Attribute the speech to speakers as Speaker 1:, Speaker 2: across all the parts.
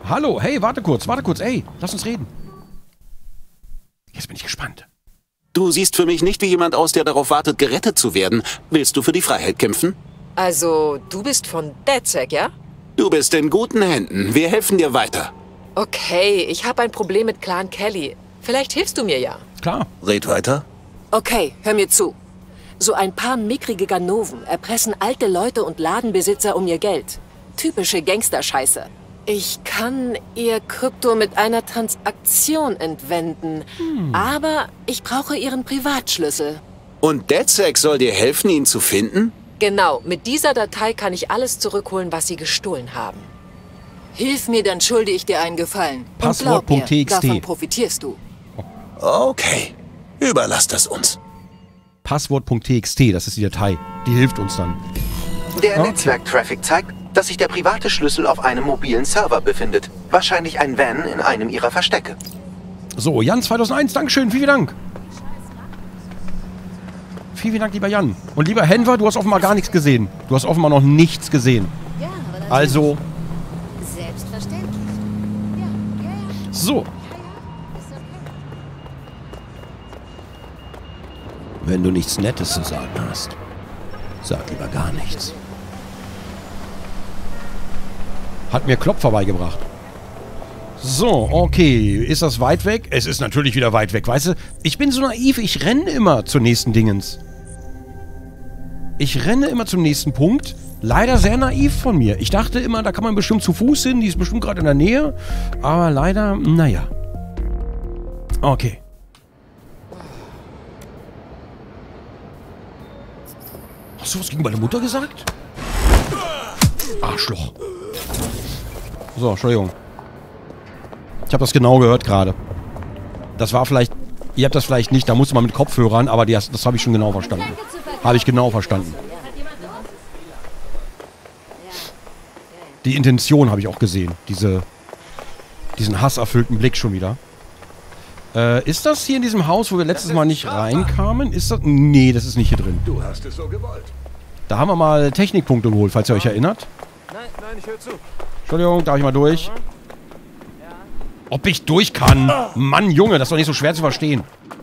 Speaker 1: Hallo, hey, warte kurz, ey, lass uns reden. Jetzt bin ich gespannt.
Speaker 2: Du siehst für mich nicht wie jemand aus, der darauf wartet, gerettet zu werden. Willst du für die Freiheit kämpfen?
Speaker 3: Also, du bist von DedSec, ja?
Speaker 2: Du bist in guten Händen. Wir helfen dir weiter.
Speaker 3: Okay, ich habe ein Problem mit Clan Kelly. Vielleicht hilfst du mir ja.
Speaker 1: Klar.
Speaker 2: Red weiter.
Speaker 4: Okay, hör mir zu. So ein paar mickrige Ganoven erpressen alte Leute und Ladenbesitzer um ihr Geld. Typische Gangsterscheiße. Ich kann ihr Krypto mit einer Transaktion entwenden, aber ich brauche ihren Privatschlüssel.
Speaker 2: Und DedSec soll dir helfen, ihn zu finden?
Speaker 3: Genau, mit dieser Datei kann ich alles zurückholen, was sie gestohlen haben.
Speaker 4: Hilf mir, dann schulde ich dir einen Gefallen.
Speaker 1: Passwort.txt.
Speaker 4: Und glaub mir, davon profitierst du.
Speaker 2: Okay, überlass das uns.
Speaker 1: Passwort.txt, das ist die Datei. Die hilft uns dann.
Speaker 5: Der
Speaker 1: Okay.
Speaker 5: Netzwerktraffic zeigt, dass sich der private Schlüssel auf einem mobilen Server befindet. Wahrscheinlich ein Van in einem ihrer Verstecke.
Speaker 1: So, Jan 2001, Dankeschön, vielen Dank. Vielen Dank, lieber Jan. Und lieber Henver, du hast offenbar gar nichts gesehen. Du hast offenbar noch nichts gesehen.
Speaker 6: Ja, aber natürlich.
Speaker 1: Also,
Speaker 6: Selbstverständlich. Ja.
Speaker 1: so.
Speaker 6: Ist okay.
Speaker 1: Wenn du nichts Nettes zu sagen hast, sag lieber gar nichts. Hat mir Klopfer beigebracht. So, okay. Ist das weit weg? Es ist natürlich wieder weit weg. Weißt du, ich bin so naiv. Ich renne immer zur nächsten Dingens. Ich renne immer zum nächsten Punkt. Leider sehr naiv von mir. Ich dachte immer, da kann man bestimmt zu Fuß hin. Die ist bestimmt gerade in der Nähe. Aber leider, naja. Okay. Hast du was gegen meine Mutter gesagt? Arschloch. So, Entschuldigung. Ich habe das genau gehört gerade. Das war vielleicht... Ihr habt das vielleicht nicht, da musste man mit Kopfhörern, aber das habe ich schon genau verstanden. Habe ich genau verstanden. Die Intention habe ich auch gesehen. Diesen hasserfüllten Blick schon wieder. Ist das hier in diesem Haus, wo wir letztes Mal nicht reinkamen? Ist das... Nee, das ist nicht hier drin.
Speaker 7: Du hast es so gewollt.
Speaker 1: Da haben wir mal Technikpunkte geholt, falls ihr euch erinnert.
Speaker 7: Nein, ich höre zu.
Speaker 1: Entschuldigung, darf ich mal durch? Ob ich durch kann? Mann, Junge, das ist doch nicht so schwer zu verstehen.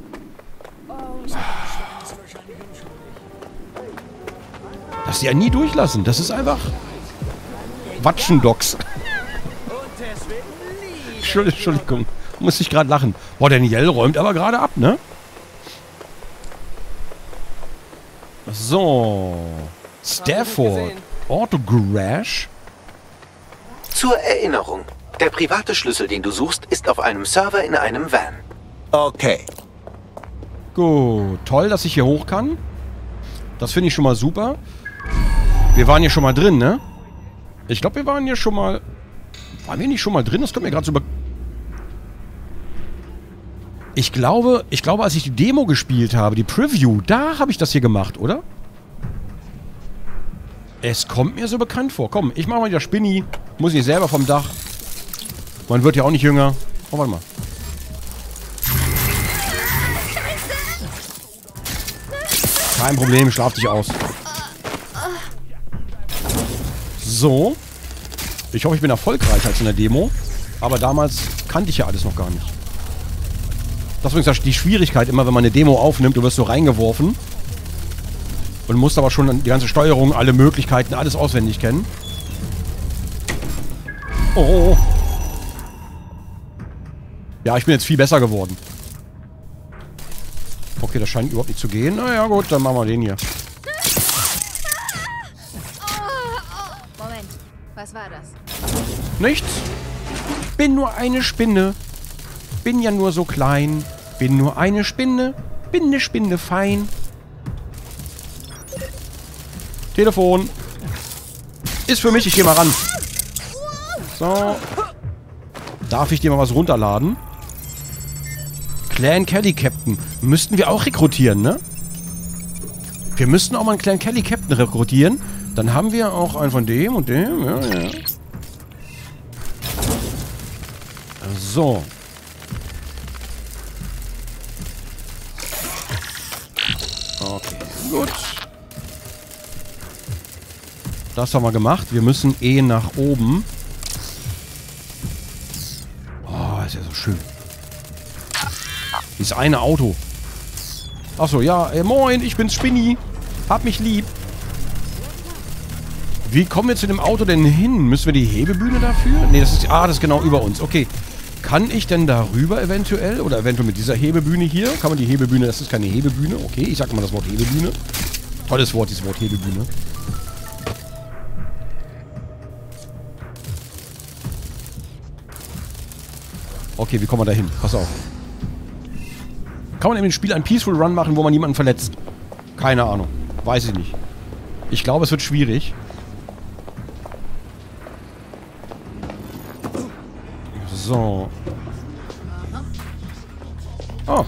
Speaker 1: Dass die ja nie durchlassen. Das ist einfach... Watschendocks. Entschuldigung. Muss ich gerade lachen. Boah, Daniel räumt aber gerade ab, ne? So. Stafford. Auto Garage.
Speaker 5: Zur Erinnerung, der private Schlüssel, den du suchst, ist auf einem Server in einem Van.
Speaker 2: Okay.
Speaker 1: Gut. Toll, dass ich hier hoch kann. Das finde ich schon mal super. Wir waren hier schon mal drin, ne? Ich glaube, wir waren hier schon mal... Waren wir nicht schon mal drin? Das kommt mir gerade so... Ich glaube, als ich die Demo gespielt habe, die Preview, da habe ich das hier gemacht, oder? Es kommt mir so bekannt vor. Komm, ich mache mal wieder Spinni. Muss ich selber vom Dach. Man wird ja auch nicht jünger. Oh, warte mal. Kein Problem, schlaf dich aus. So. Ich hoffe, ich bin erfolgreicher als in der Demo. Aber damals kannte ich ja alles noch gar nicht. Das ist übrigens die Schwierigkeit immer, wenn man eine Demo aufnimmt, du wirst so reingeworfen. Und musst aber schon die ganze Steuerung, alle Möglichkeiten, alles auswendig kennen. Oh. Ja, ich bin jetzt viel besser geworden. Okay, das scheint überhaupt nicht zu gehen. Naja, gut, dann machen wir den hier.
Speaker 6: Moment, was war das?
Speaker 1: Nichts. Bin nur eine Spinne. Bin ja nur so klein. Bin nur eine Spinne. Bin eine Spinne fein. Telefon. Ist für mich, ich gehe mal ran. So. Darf ich dir mal was runterladen? Clan Kelly Captain. Müssten wir auch rekrutieren, ne? Wir müssten auch mal einen Clan Kelly Captain rekrutieren. Dann haben wir auch einen von dem und dem. Ja, ja. So. Okay, gut. Das haben wir gemacht. Wir müssen nach oben. ist ja so schön. Dieses eine Auto. Achso, ja, moin, ich bin's, Spinni. Hab mich lieb. Wie kommen wir zu dem Auto denn hin? Müssen wir die Hebebühne dafür? Ne, das ist genau über uns. Okay. Kann ich denn darüber eventuell? Oder eventuell mit dieser Hebebühne hier? Kann man die Hebebühne... Das ist keine Hebebühne. Okay, ich sag mal das Wort Hebebühne. Tolles Wort, dieses Wort Hebebühne. Okay, wie kommen wir da hin? Pass auf. Kann man in dem Spiel einen Peaceful Run machen, wo man niemanden verletzt? Keine Ahnung. Weiß ich nicht. Ich glaube, es wird schwierig. So. Oh.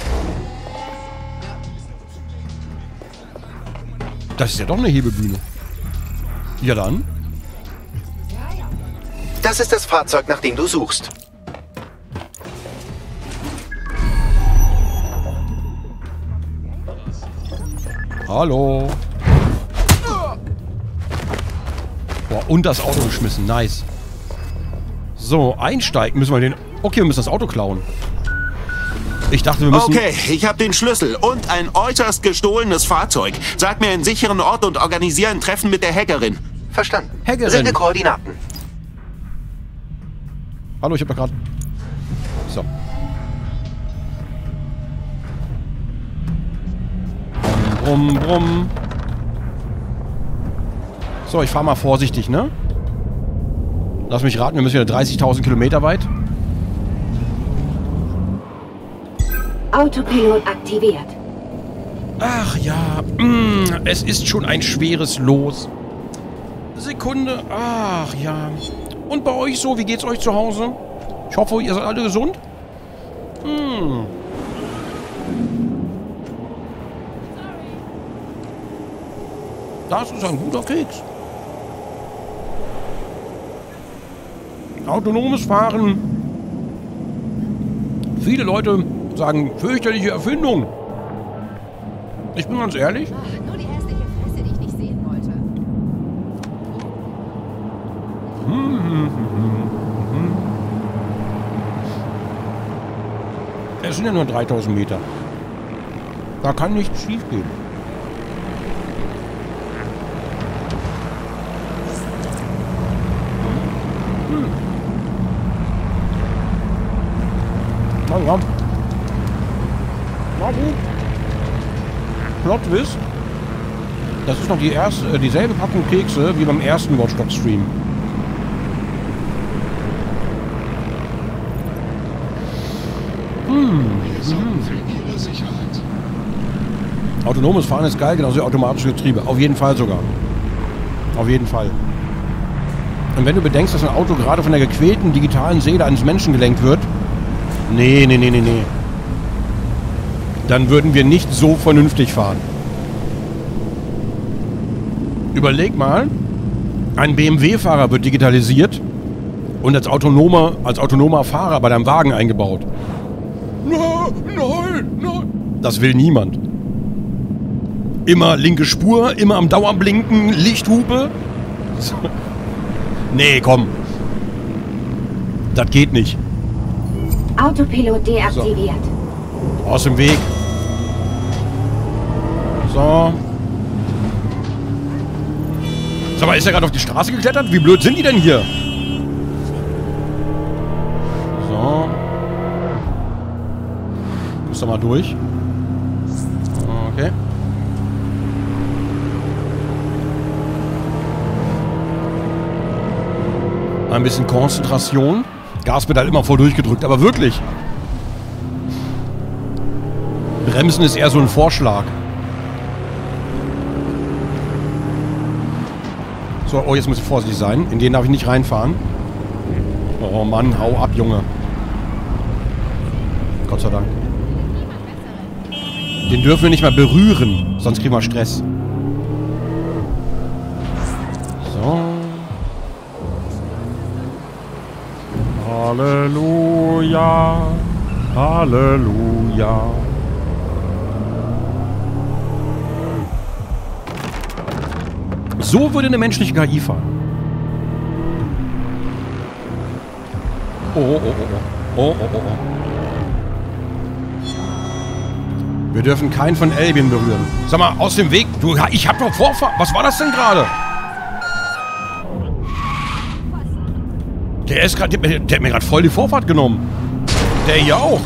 Speaker 1: Das ist ja doch eine Hebebühne. Ja dann.
Speaker 5: Das ist das Fahrzeug, nach dem du suchst.
Speaker 1: Hallo. Boah, und das Auto geschmissen. Nice. So, einsteigen müssen wir den... Okay, wir müssen das Auto klauen. Ich dachte, wir müssen...
Speaker 2: Okay, ich habe den Schlüssel und ein äußerst gestohlenes Fahrzeug. Sag mir einen sicheren Ort und organisiere ein Treffen mit der Hackerin.
Speaker 5: Verstanden.
Speaker 1: Hackerin.
Speaker 5: Sende Koordinaten.
Speaker 1: Hallo, ich hab doch gerade... So. Brumm, brumm. So, ich fahre mal vorsichtig, ne? Lass mich raten, wir müssen wieder 30.000 Kilometer weit.
Speaker 8: Autopilot aktiviert.
Speaker 1: Ach ja, es ist schon ein schweres Los. Sekunde, ach ja. Und bei euch so, wie geht's euch zu Hause? Ich hoffe, ihr seid alle gesund. Das ist ein guter Keks. Autonomes Fahren. Viele Leute sagen, fürchterliche Erfindung. Ich bin ganz ehrlich.
Speaker 6: Ach, nur die hässliche Fresse, die ich nicht sehen wollte.
Speaker 1: Es sind ja nur 3000 Meter. Da kann nichts schief gehen. Na ja. Na gut. Plot Twist. Das ist noch dieselbe Packung Kekse wie beim ersten Watch Dogs Stream. Autonomes Fahren ist geil, genauso wie automatische Getriebe. Auf jeden Fall sogar. Auf jeden Fall. Und wenn du bedenkst, dass ein Auto gerade von der gequälten digitalen Seele eines Menschen gelenkt wird, nee. Dann würden wir nicht so vernünftig fahren. Überleg mal, ein BMW-Fahrer wird digitalisiert und als autonomer Fahrer bei deinem Wagen eingebaut. Nein. Das will niemand. Immer linke Spur, immer am Dauerblinken, Lichthupe. So. Nee, komm. Das geht nicht.
Speaker 8: Autopilot deaktiviert.
Speaker 1: So. Aus dem Weg. So. Sag mal, ist er gerade auf die Straße geklettert? Wie blöd sind die denn hier? So. Muss da mal durch. Okay. Ein bisschen Konzentration. Gaspedal immer voll durchgedrückt, aber wirklich. Bremsen ist eher so ein Vorschlag. So, oh, jetzt muss ich vorsichtig sein. In den darf ich nicht reinfahren. Oh Mann, hau ab, Junge. Gott sei Dank. Den dürfen wir nicht mal berühren, sonst kriegen wir Stress. So. Halleluja. Halleluja. So würde eine menschliche KI fahren. Oh. Oh, oh, oh, oh. Wir dürfen keinen von Albion berühren. Sag mal, aus dem Weg. Du, ich hab doch Vorfahrt. Was war das denn gerade? Der ist gerade, der hat mir gerade voll die Vorfahrt genommen. Der hier auch.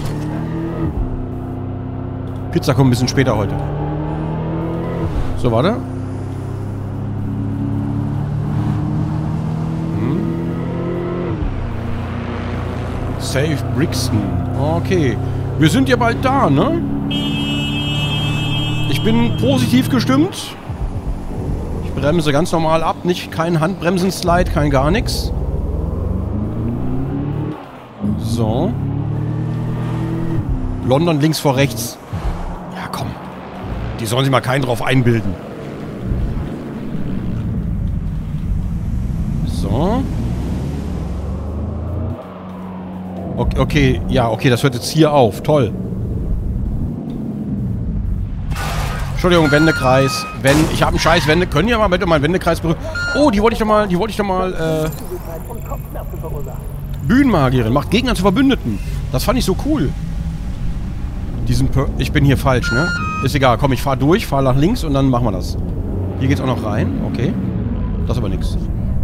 Speaker 1: Pizza kommt ein bisschen später heute. So, warte. Save Brixton. Okay. Wir sind ja bald da, ne? Ich bin positiv gestimmt. Ich bremse ganz normal ab. Kein Handbremsen-Slide, kein gar nichts. So. London links vor rechts. Ja, komm. Die sollen sich mal keinen drauf einbilden. So. Okay, ja, okay, das hört jetzt hier auf. Toll. Entschuldigung, Wendekreis. Ich habe einen scheiß Wende. Können ja mal bitte meinen Wendekreis berühren. Oh, die wollte ich doch mal, Bühnenmagierin. Macht Gegner zu Verbündeten. Das fand ich so cool. Ich bin hier falsch, ne? Ist egal. Komm, ich fahre durch, fahre nach links und dann machen wir das. Hier geht's auch noch rein. Okay. Das ist aber nix.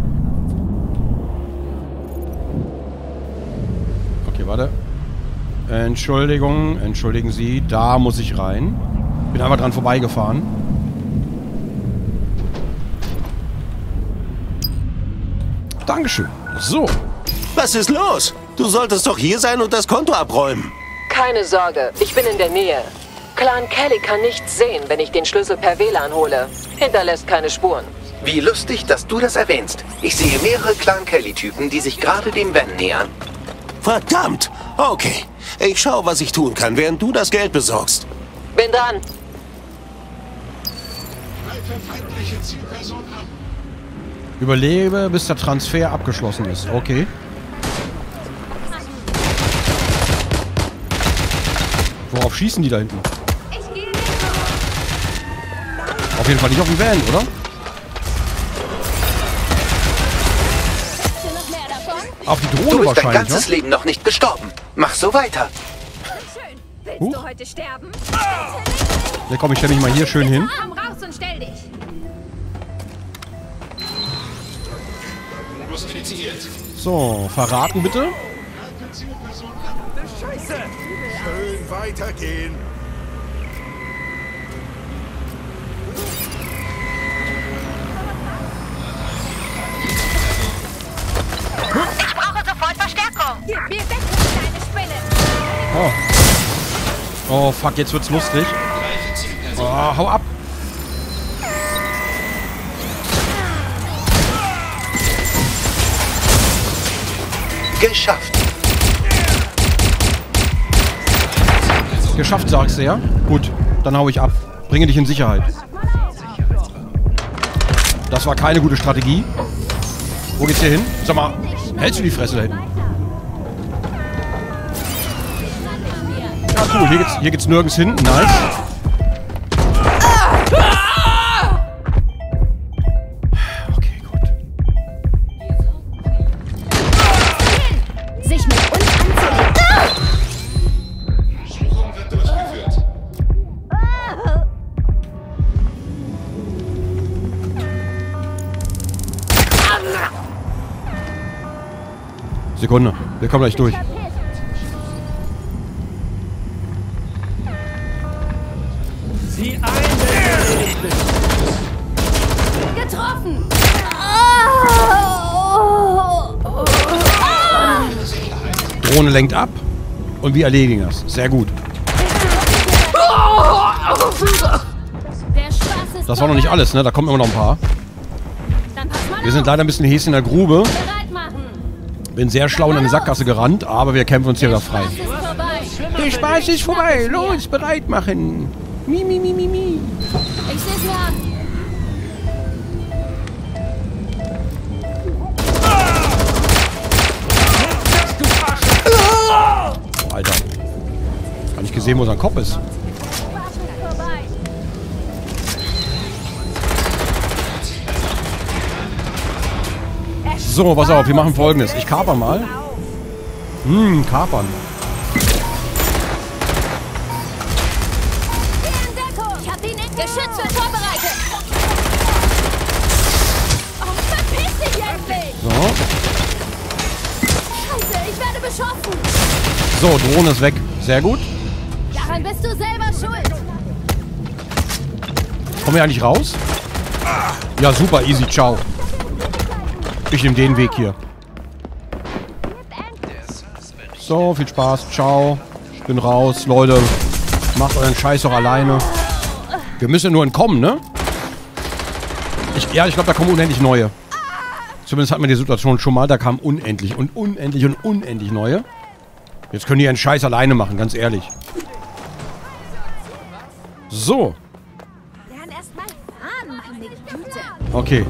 Speaker 1: Okay, warte. Entschuldigung, entschuldigen Sie. Da muss ich rein. Bin einfach dran vorbeigefahren. Dankeschön. So.
Speaker 2: Was ist los? Du solltest doch hier sein und das Konto abräumen.
Speaker 4: Keine Sorge, ich bin in der Nähe. Clan Kelly kann nichts sehen, wenn ich den Schlüssel per WLAN hole. Hinterlässt keine Spuren.
Speaker 5: Wie lustig, dass du das erwähnst. Ich sehe mehrere Clan Kelly-Typen, die sich gerade dem Van nähern.
Speaker 2: Verdammt! Okay, ich schaue, was ich tun kann, während du das Geld besorgst.
Speaker 4: Bin dran.
Speaker 1: Überlebe, bis der Transfer abgeschlossen ist. Okay. Worauf schießen die da hinten? Auf jeden Fall nicht auf den Van, oder? Auf die Drohne
Speaker 5: Du bist
Speaker 1: wahrscheinlich,
Speaker 5: dein ganzes Leben noch nicht gestorben. Mach so weiter.
Speaker 6: Schön. Willst du heute sterben?
Speaker 1: Ja, komm, ich stelle mich mal hier schön hin.
Speaker 6: Komm raus und stell dich.
Speaker 1: So, verraten bitte.
Speaker 7: Scheiße! Schön weitergehen.
Speaker 6: Ich brauche sofort Verstärkung. Gib mir Deckung, kleine Spinne.
Speaker 1: Oh. Oh, fuck, jetzt wird's lustig. Oh, hau ab.
Speaker 5: Geschafft.
Speaker 1: Geschafft, sagst du, ja? Gut, dann hau ich ab. Bringe dich in Sicherheit. Das war keine gute Strategie. Wo geht's hier hin? Sag mal, hältst du die Fresse da hinten? Ja, cool. Hier geht's nirgends hin. Nice. Okay, gut.
Speaker 6: Sich mit uns anzulegen.
Speaker 7: Suchung wird durchgeführt.
Speaker 1: Sekunde. Wir kommen gleich durch.
Speaker 6: Getroffen.
Speaker 1: Drohne lenkt ab. Und wir erledigen das. Sehr gut.
Speaker 6: Der Spaß ist
Speaker 1: Das war noch nicht alles, ne? Da kommen immer noch ein paar.
Speaker 6: Dann pass mal
Speaker 1: Wir sind leider ein bisschen Häschen in der Grube.
Speaker 6: bereit machen.
Speaker 1: Bin sehr schlau in eine Sackgasse gerannt, aber wir kämpfen uns hier wieder frei.
Speaker 6: Ist vorbei.
Speaker 1: Der Spaß ist vorbei. Los, bereit machen. Mi, mi, mi, mi, mi.
Speaker 6: Ich seh's mir an.
Speaker 1: Oh, Alter. Gar nicht gesehen, wo sein Kopf ist.
Speaker 6: Vorbei.
Speaker 1: So, pass auf, wir machen Folgendes. Ich kaper mal. Kapern.
Speaker 6: Ich hab ihn in Geschütz wird vorbereitet. Oh, verpiss dich endlich!
Speaker 1: So.
Speaker 6: Scheiße, ich werde beschossen.
Speaker 1: So, Drohne ist weg. Sehr gut.
Speaker 6: Daran bist du selber schuld.
Speaker 1: Kommen wir eigentlich raus? Ja, super, easy, ciao. Ich nehme den Weg hier. So, viel Spaß, ciao. Ich bin raus, Leute. Macht euren Scheiß doch alleine. Wir müssen nur entkommen, ne? Ich glaube, da kommen unendlich neue. Zumindest hatten wir die Situation schon mal. Da kamen unendlich und unendlich und unendlich neue. Jetzt können die ihren Scheiß alleine machen, ganz ehrlich. So.
Speaker 6: Lern erst mal fahren, meine Güte.
Speaker 1: Okay.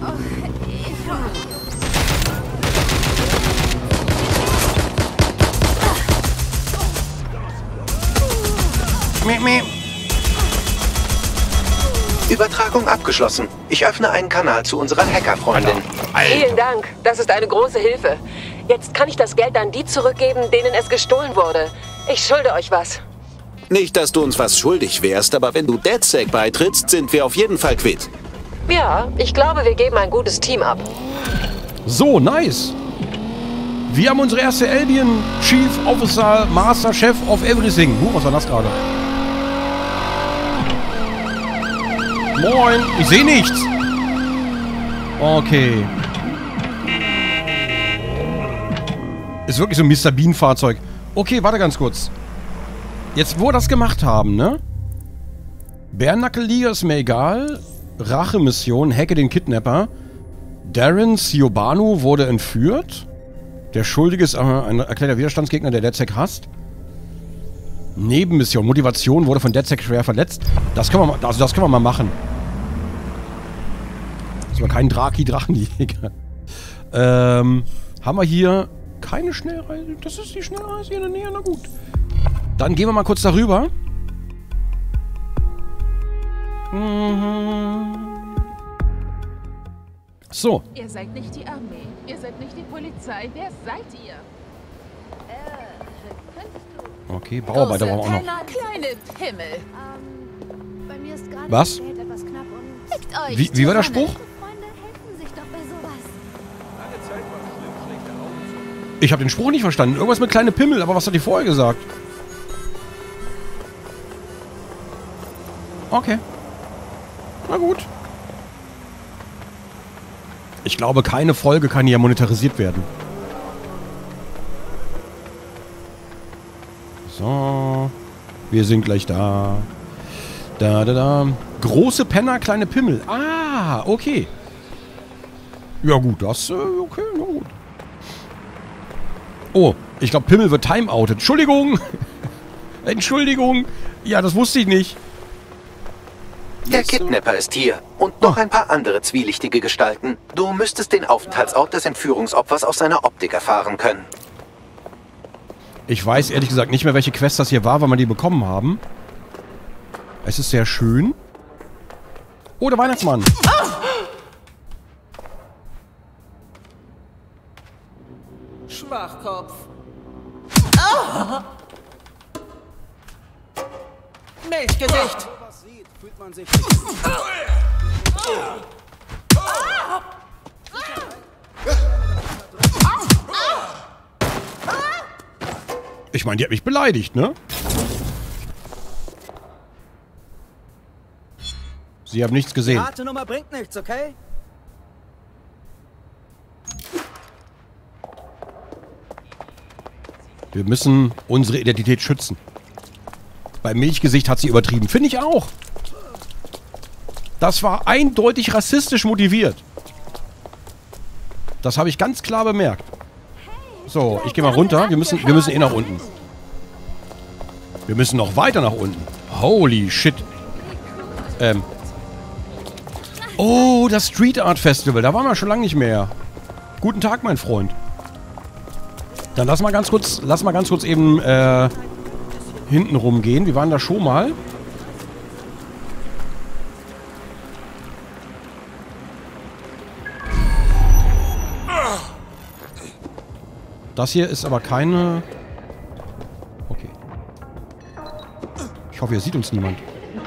Speaker 5: Übertragung abgeschlossen. Ich öffne einen Kanal zu unserer Hackerfreundin.
Speaker 4: Vielen Dank. Das ist eine große Hilfe. Jetzt kann ich das Geld an die zurückgeben, denen es gestohlen wurde. Ich schulde euch was.
Speaker 2: Nicht, dass du uns was schuldig wärst, aber wenn du DedSec beitrittst, sind wir auf jeden Fall quitt.
Speaker 4: Ja, ich glaube, wir geben ein gutes Team ab.
Speaker 1: So, nice. Wir haben unsere erste Albion Chief Officer Master Chef of Everything. Was war das gerade? Moin. Ich sehe nichts. Okay. Ist wirklich so ein Mr. Bean Fahrzeug. Okay, warte ganz kurz. Jetzt, wo wir das gemacht haben, ne? Bärnackelliga ist mir egal. Rachemission, hacke den Kidnapper. Darren Siobanu wurde entführt. Der Schuldige ist ein erklärter Widerstandsgegner, der DedSec hasst. Nebenmission, Motivation, wurde von DedSec schwer verletzt. Das können wir mal machen. Das war kein Draki-Drachenjäger. Haben wir hier keine Schnellreise? Das ist die Schnellreise hier in der Nähe, na gut. Dann gehen wir mal kurz darüber. So.
Speaker 9: Ihr seid nicht die Armee. Ihr seid nicht die Polizei. Wer seid ihr?
Speaker 1: Okay, Bauarbeiter brauchen wir auch noch.
Speaker 9: Kleine Pimmel.
Speaker 6: Bei mir ist gerade
Speaker 1: Was?
Speaker 6: Geld etwas knapp und fickt euch.
Speaker 1: Wie war der Spruch?
Speaker 6: Freunde helfen sich doch bei sowas.
Speaker 1: Ich habe den Spruch nicht verstanden. Irgendwas mit kleine Pimmel, aber was hat die vorher gesagt? Okay. Na gut. Ich glaube, keine Folge kann hier monetarisiert werden. So. Wir sind gleich da. Da. Große Penner, kleine Pimmel. Ah, okay. Ja gut, das, okay, na gut. Oh, ich glaube, Pimmel wird timeoutet. Entschuldigung. Entschuldigung. Ja, das wusste ich nicht.
Speaker 5: Der Kidnapper ist hier. Und noch ein paar andere zwielichtige Gestalten. Du müsstest den Aufenthaltsort des Entführungsopfers aus seiner Optik erfahren können.
Speaker 1: Ich weiß ehrlich gesagt nicht mehr, welche Quest das hier war, weil wir die bekommen haben. Es ist sehr schön. Oh, der Weihnachtsmann.
Speaker 10: Schwachkopf. Milchgesicht. Fühlt man sich
Speaker 1: Ich meine, die hat mich beleidigt, ne? Sie haben nichts gesehen.
Speaker 10: Die harte Nummer bringt nichts, okay?
Speaker 1: Wir müssen unsere Identität schützen. Beim Milchgesicht hat sie übertrieben. Finde ich auch. Das war eindeutig rassistisch motiviert. Das habe ich ganz klar bemerkt. So, ich gehe mal runter. Wir müssen eh nach unten. Wir müssen noch weiter nach unten. Holy shit. Oh, das Street Art Festival. Da waren wir schon lange nicht mehr. Guten Tag, mein Freund. Dann lass mal ganz kurz eben hinten rumgehen. Wir waren da schon mal. Das hier ist aber keine... Okay. Ich hoffe, hier sieht uns niemand.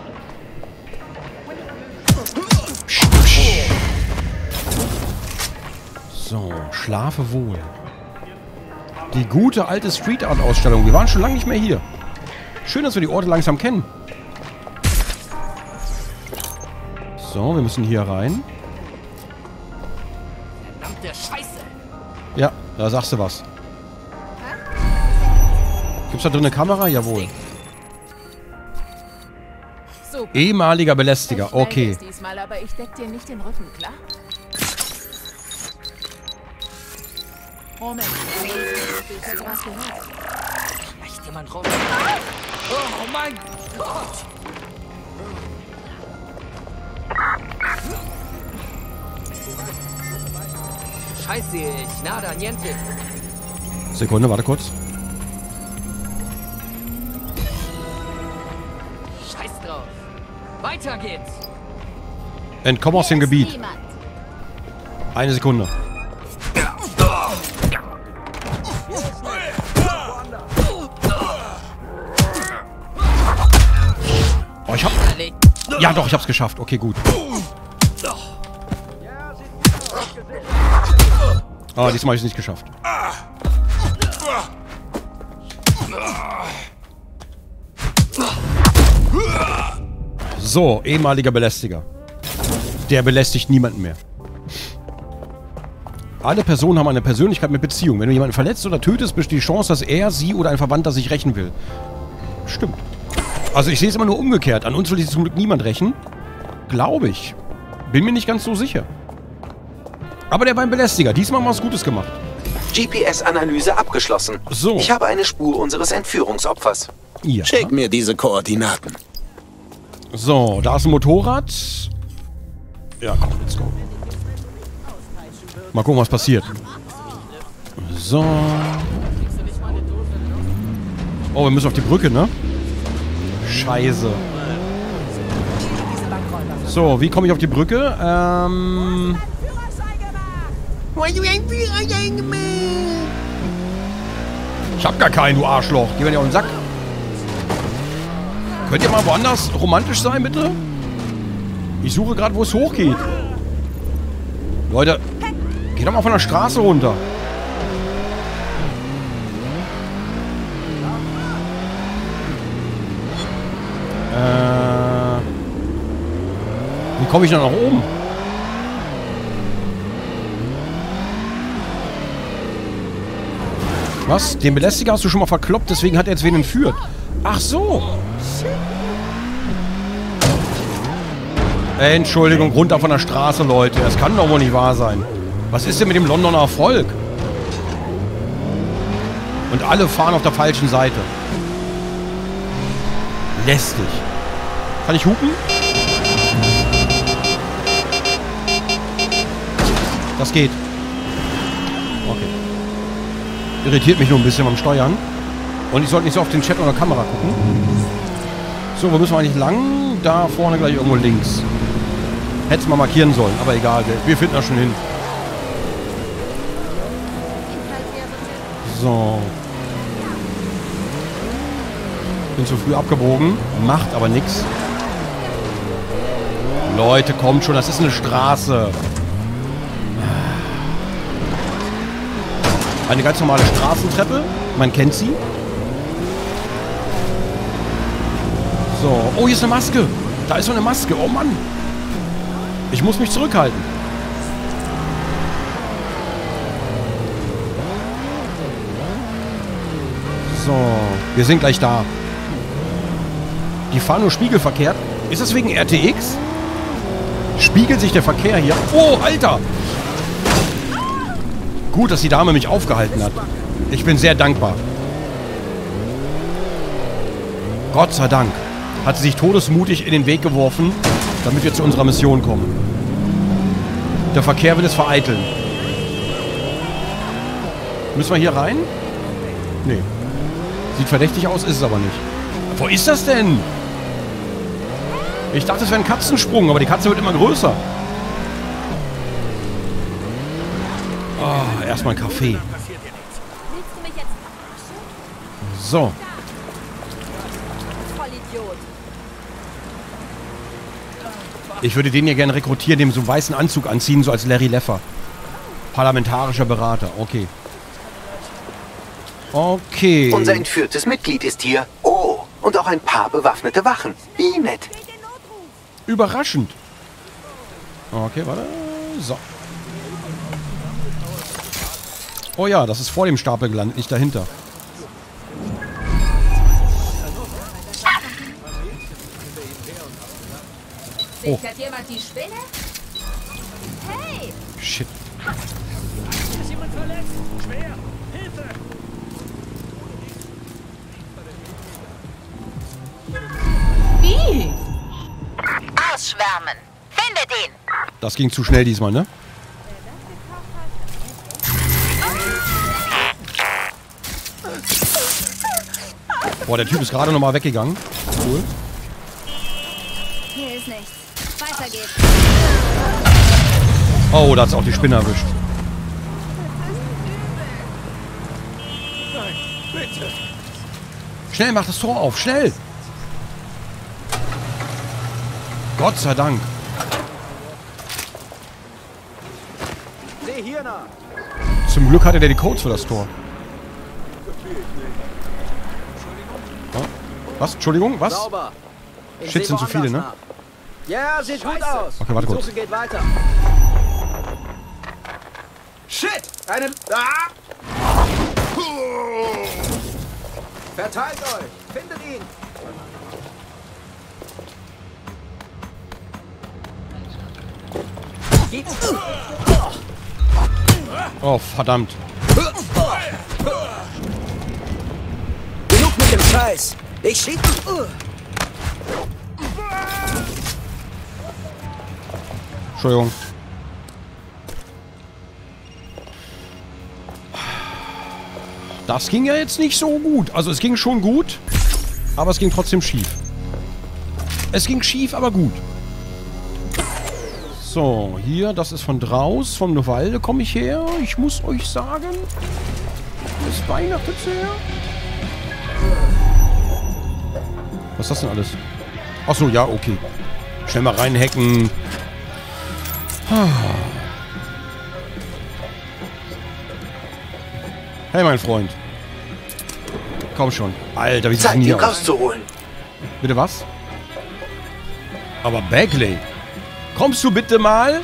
Speaker 1: So, schlafe wohl. Die gute alte Street Art Ausstellung. Wir waren schon lange nicht mehr hier. Schön, dass wir die Orte langsam kennen. So, wir müssen hier rein.
Speaker 10: Verdammte Scheiße!
Speaker 1: Ja, da sagst du was. Gibt's da drin eine Kamera? Jawohl.
Speaker 9: Super.
Speaker 1: Ehemaliger Belästiger. Okay.
Speaker 9: Ich diesmal, aber ich deck dir nicht den Rücken, klar? Moment. Hast du was gehört?
Speaker 10: Schleicht jemand rum? Oh mein Gott! Scheiße, ich nada niente.
Speaker 1: Sekunde, warte kurz.
Speaker 10: Scheiß drauf. Weiter geht's.
Speaker 1: Entkomm aus dem Gebiet. Eine Sekunde. Oh, ich hab... Ja doch, ich hab's geschafft. Okay, gut. Ah, diesmal habe ich es nicht geschafft. So, ehemaliger Belästiger. Der belästigt niemanden mehr. Alle Personen haben eine Persönlichkeit mit Beziehung. Wenn du jemanden verletzt oder tötest, besteht die Chance, dass er, sie oder ein Verwandter sich rächen will. Stimmt. Also ich sehe es immer nur umgekehrt. An uns will sich zum Glück niemand rächen. Glaube ich. Bin mir nicht ganz so sicher. Aber der war ein Belästiger. Diesmal haben wir was Gutes gemacht.
Speaker 5: GPS-Analyse abgeschlossen.
Speaker 1: So.
Speaker 5: Ich habe eine Spur unseres Entführungsopfers.
Speaker 1: Ja.
Speaker 2: Schick mir diese Koordinaten.
Speaker 1: So, da ist ein Motorrad. Ja, komm, let's go. Mal gucken, was passiert. So. Oh, wir müssen auf die Brücke, ne? Scheiße. So, wie komme ich auf die Brücke? Ich hab gar keinen, du Arschloch. Geh mir nicht auf den Sack. Könnt ihr mal woanders romantisch sein, bitte? Ich suche gerade, wo es hochgeht. Leute, geht doch mal von der Straße runter. Wie komme ich denn nach oben? Was? Den Belästiger hast du schon mal verkloppt, deswegen hat er jetzt wen entführt. Ach so. Entschuldigung, runter von der Straße, Leute. Das kann doch wohl nicht wahr sein. Was ist denn mit dem Londoner Erfolg? Und alle fahren auf der falschen Seite. Lästig. Kann ich hupen? Das geht. Okay. Irritiert mich nur ein bisschen beim Steuern. Und ich sollte nicht so auf den Chat oder Kamera gucken. So, wo müssen wir eigentlich lang? Da vorne gleich irgendwo links. Hätte es mal markieren sollen, aber egal. Wir finden das schon hin. So. Bin zu früh abgebogen. Macht aber nichts. Leute, kommt schon. Das ist eine Straße. Eine ganz normale Straßentreppe. Man kennt sie. So. Oh, hier ist eine Maske. Da ist so eine Maske. Oh Mann. Ich muss mich zurückhalten. So. Wir sind gleich da. Die fahren nur spiegelverkehrt. Ist das wegen RTX? Spiegelt sich der Verkehr hier? Oh, Alter! Gut, dass die Dame mich aufgehalten hat. Ich bin sehr dankbar. Gott sei Dank hat sie sich todesmutig in den Weg geworfen, damit wir zu unserer Mission kommen. Der Verkehr will es vereiteln. Müssen wir hier rein? Nee. Sieht verdächtig aus, ist es aber nicht. Wo ist das denn? Ich dachte, es wäre ein Katzensprung, aber die Katze wird immer größer. Oh, erstmal ein Kaffee. So. Ich würde den hier gerne rekrutieren, dem so einen weißen Anzug anziehen, so als Larry Leffer. Parlamentarischer Berater, okay. Okay.
Speaker 5: Unser entführtes Mitglied ist hier. Oh, und auch ein paar bewaffnete Wachen. Wie nett.
Speaker 1: Überraschend. Okay, warte. So. Oh ja, das ist vor dem Stapel gelandet, nicht dahinter. Oh.
Speaker 6: Sichert jemand die Spinne? Hey!
Speaker 1: Shit.
Speaker 11: Ist jemand verletzt? Schwer! Hilfe!
Speaker 6: Wie? Ausschwärmen! Findet ihn!
Speaker 1: Das ging zu schnell diesmal, ne? Boah, der Typ ist gerade nochmal weggegangen. Cool.
Speaker 6: Hier ist nichts. Weiter geht's.
Speaker 1: Oh, da hat's auch die Spinne erwischt. Schnell, mach das Tor auf, schnell! Gott sei Dank.
Speaker 10: Seh hier nach.
Speaker 1: Zum Glück hatte der die Codes für das Tor. Oh. Was? Entschuldigung, was?
Speaker 10: Sauber. Ich
Speaker 1: Shit,
Speaker 10: seh
Speaker 1: sind zu viele, ne?
Speaker 10: woanders nach. Ja, sieht gut aus.
Speaker 1: Okay, warte
Speaker 10: Die
Speaker 1: kurz.
Speaker 10: Suche geht weiter. Shit! Eine... Ah! Verteilt euch! Findet ihn!
Speaker 1: Oh, verdammt.
Speaker 10: Genug mit dem Scheiß! Ich schieße...
Speaker 1: Entschuldigung. Das ging ja jetzt nicht so gut. Also es ging schon gut, aber es ging trotzdem schief. Es ging schief, aber gut. So, hier, das ist von draußen, vom Walde komme ich her. Ich muss euch sagen, es ist Weihnachten her. Was ist das denn alles? Achso, ja, okay. Schnell mal reinhacken. Hey, mein Freund. Komm schon. Alter, wie sieht
Speaker 5: Zeit,
Speaker 1: denn
Speaker 5: ihn
Speaker 1: hier aus?
Speaker 5: rauszuholen.
Speaker 1: Bitte was? Aber Bagley, kommst du bitte mal?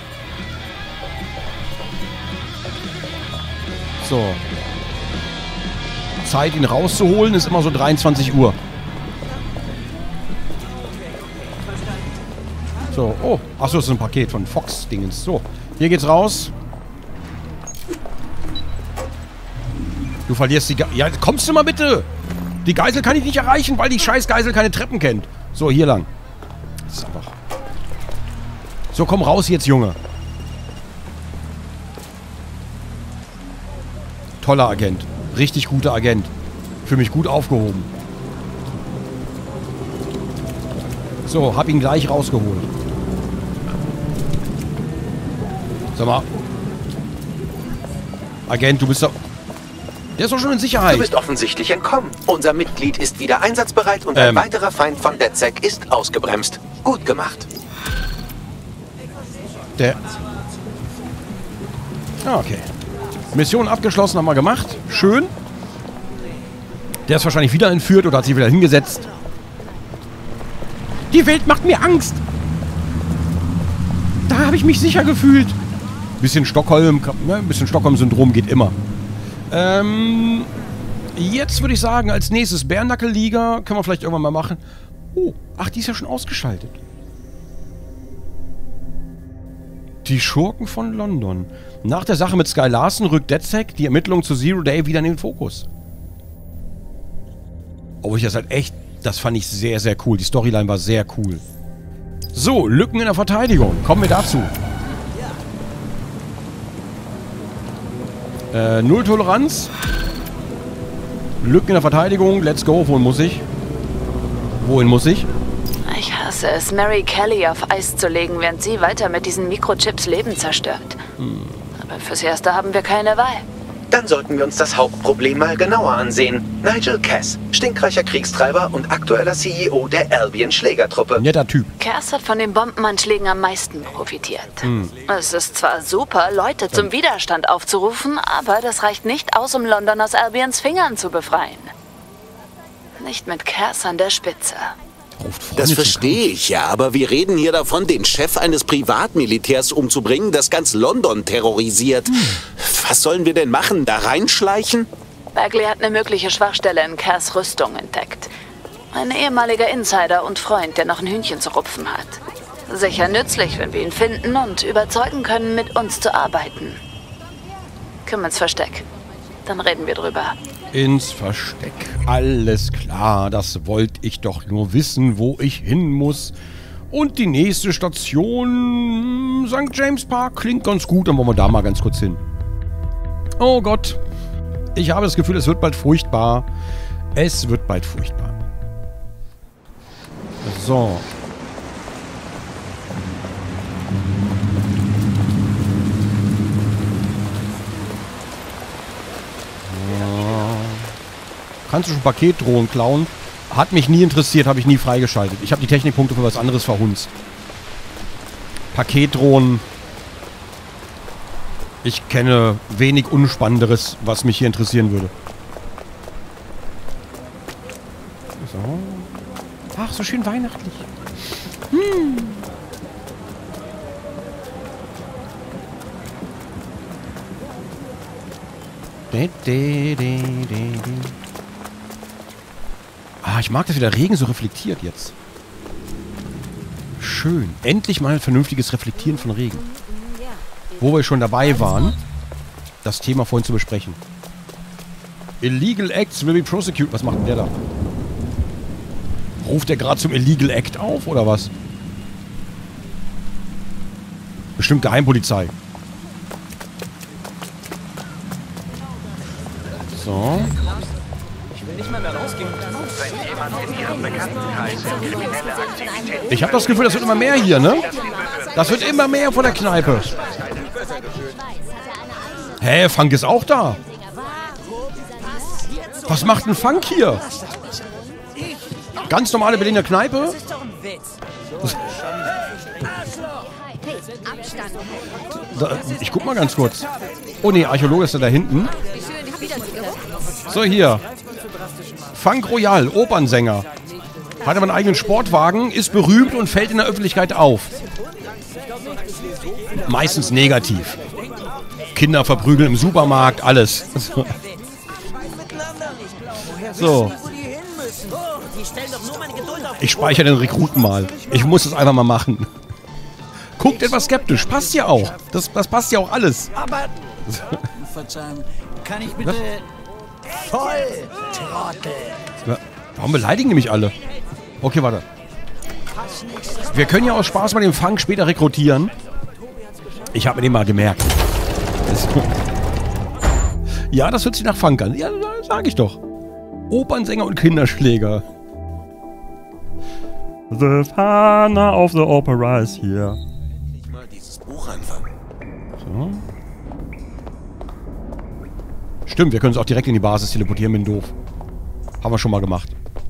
Speaker 1: So. Zeit, ihn rauszuholen, ist immer so 23 Uhr. So, oh. Achso, das ist ein Paket von Fox-Dingens. So, hier geht's raus. Du verlierst die Geisel. Ja, kommst du mal bitte! Die Geisel kann ich nicht erreichen, weil die scheiß Geisel keine Treppen kennt. So, hier lang. Das ist einfach... So, komm raus jetzt, Junge. Toller Agent. Richtig guter Agent. Für mich gut aufgehoben. So, hab ihn gleich rausgeholt. Sag mal. Agent, du bist doch... Der ist doch schon in Sicherheit.
Speaker 5: Du bist offensichtlich entkommen. Unser Mitglied ist wieder einsatzbereit und ein weiterer Feind von DedSec ist ausgebremst. Gut gemacht.
Speaker 1: Der... Ah, okay. Mission abgeschlossen, haben wir gemacht. Schön. Der ist wahrscheinlich wieder entführt oder hat sich wieder hingesetzt. Die Welt macht mir Angst. Da habe ich mich sicher gefühlt. Bisschen Stockholm, ne? Ein bisschen Stockholm-Syndrom geht immer. Jetzt würde ich sagen, als nächstes Bärnackel-Liga. Können wir vielleicht irgendwann mal machen. Oh, ach, die ist ja schon ausgeschaltet. Die Schurken von London. Nach der Sache mit Sky Larson rückt DedSec die Ermittlungen zu Zero Day wieder in den Fokus. Oh, ich das halt echt... Das fand ich sehr, sehr cool. Die Storyline war sehr cool. So, Lücken in der Verteidigung. Kommen wir dazu. Null Toleranz. Lücken in der Verteidigung. Let's go. Wohin muss ich? Wohin muss ich?
Speaker 12: Ich hasse es, Mary Kelly auf Eis zu legen, während sie weiter mit diesen Mikrochips Leben zerstört. Aber fürs Erste haben wir keine Wahl.
Speaker 5: Dann sollten wir uns das Hauptproblem mal genauer ansehen. Nigel Cass, stinkreicher Kriegstreiber und aktueller CEO der Albion Schlägertruppe.
Speaker 1: Netter Typ.
Speaker 12: Cass hat von den Bombenanschlägen am meisten profitiert. Es ist zwar super, Leute zum Widerstand aufzurufen, aber das reicht nicht aus, um London aus Albions Fingern zu befreien. Nicht mit Cass an der Spitze.
Speaker 2: Das verstehe ich ja, aber wir reden hier davon, den Chef eines Privatmilitärs umzubringen, das ganz London terrorisiert. Was sollen wir denn machen? Da reinschleichen?
Speaker 12: Bagley hat eine mögliche Schwachstelle in Cass' Rüstung entdeckt. Ein ehemaliger Insider und Freund, der noch ein Hühnchen zu rupfen hat. Sicher nützlich, wenn wir ihn finden und überzeugen können, mit uns zu arbeiten. Komm ins Versteck. Dann reden wir drüber.
Speaker 1: Ins Versteck. Alles klar, das wollte ich doch nur wissen, wo ich hin muss. Und die nächste Station, St. James Park, klingt ganz gut. Dann wollen wir da mal ganz kurz hin. Oh Gott. Ich habe das Gefühl, es wird bald furchtbar. Es wird bald furchtbar. So. Kannst du schon Paketdrohnen klauen? Hat mich nie interessiert, habe ich nie freigeschaltet. Ich habe die Technikpunkte für was anderes verhunzt. Paketdrohnen. Ich kenne wenig Unspannenderes, was mich hier interessieren würde. So. Ach, so schön weihnachtlich. Ah, ich mag das, wie der Regen so reflektiert jetzt. Schön. Endlich mal ein vernünftiges Reflektieren von Regen. Wo wir schon dabei waren, das Thema vorhin zu besprechen. Illegal Acts will be prosecuted. Was macht denn der da? Ruft der gerade zum Illegal Act auf, oder was? Bestimmt Geheimpolizei. So. Ich habe das Gefühl, das wird immer mehr hier, ne? Das wird immer mehr von der Kneipe. Hä, Funk ist auch da. Was macht ein Funk hier? Ganz normale Berliner Kneipe? Ich guck mal ganz kurz. Oh ne, Archäologe ist da hinten. So, hier. Funk Royal, Opernsänger. Hat aber einen eigenen Sportwagen, ist berühmt und fällt in der Öffentlichkeit auf. Meistens negativ. Kinder verprügeln im Supermarkt, alles. So. Ich speichere den Rekruten mal. Ich muss es einfach mal machen. Guckt etwas skeptisch. Passt ja auch. Das passt ja auch alles.
Speaker 10: Aber... Verzeihen. Kann ich bitte... Voll, Trottel.
Speaker 1: Warum beleidigen die mich alle? Okay, warte. Wir können ja aus Spaß mal den Funk später rekrutieren. Ich habe mir den mal gemerkt. Ja, das hört sich nach Funk an. Ja, sag ich doch. Opernsänger und Kinderschläger. The Father of the Opera is here.
Speaker 2: Endlich mal dieses Buch anfangen.
Speaker 1: So. Stimmt, wir können uns auch direkt in die Basis teleportieren, bin doof. Haben wir schon mal gemacht.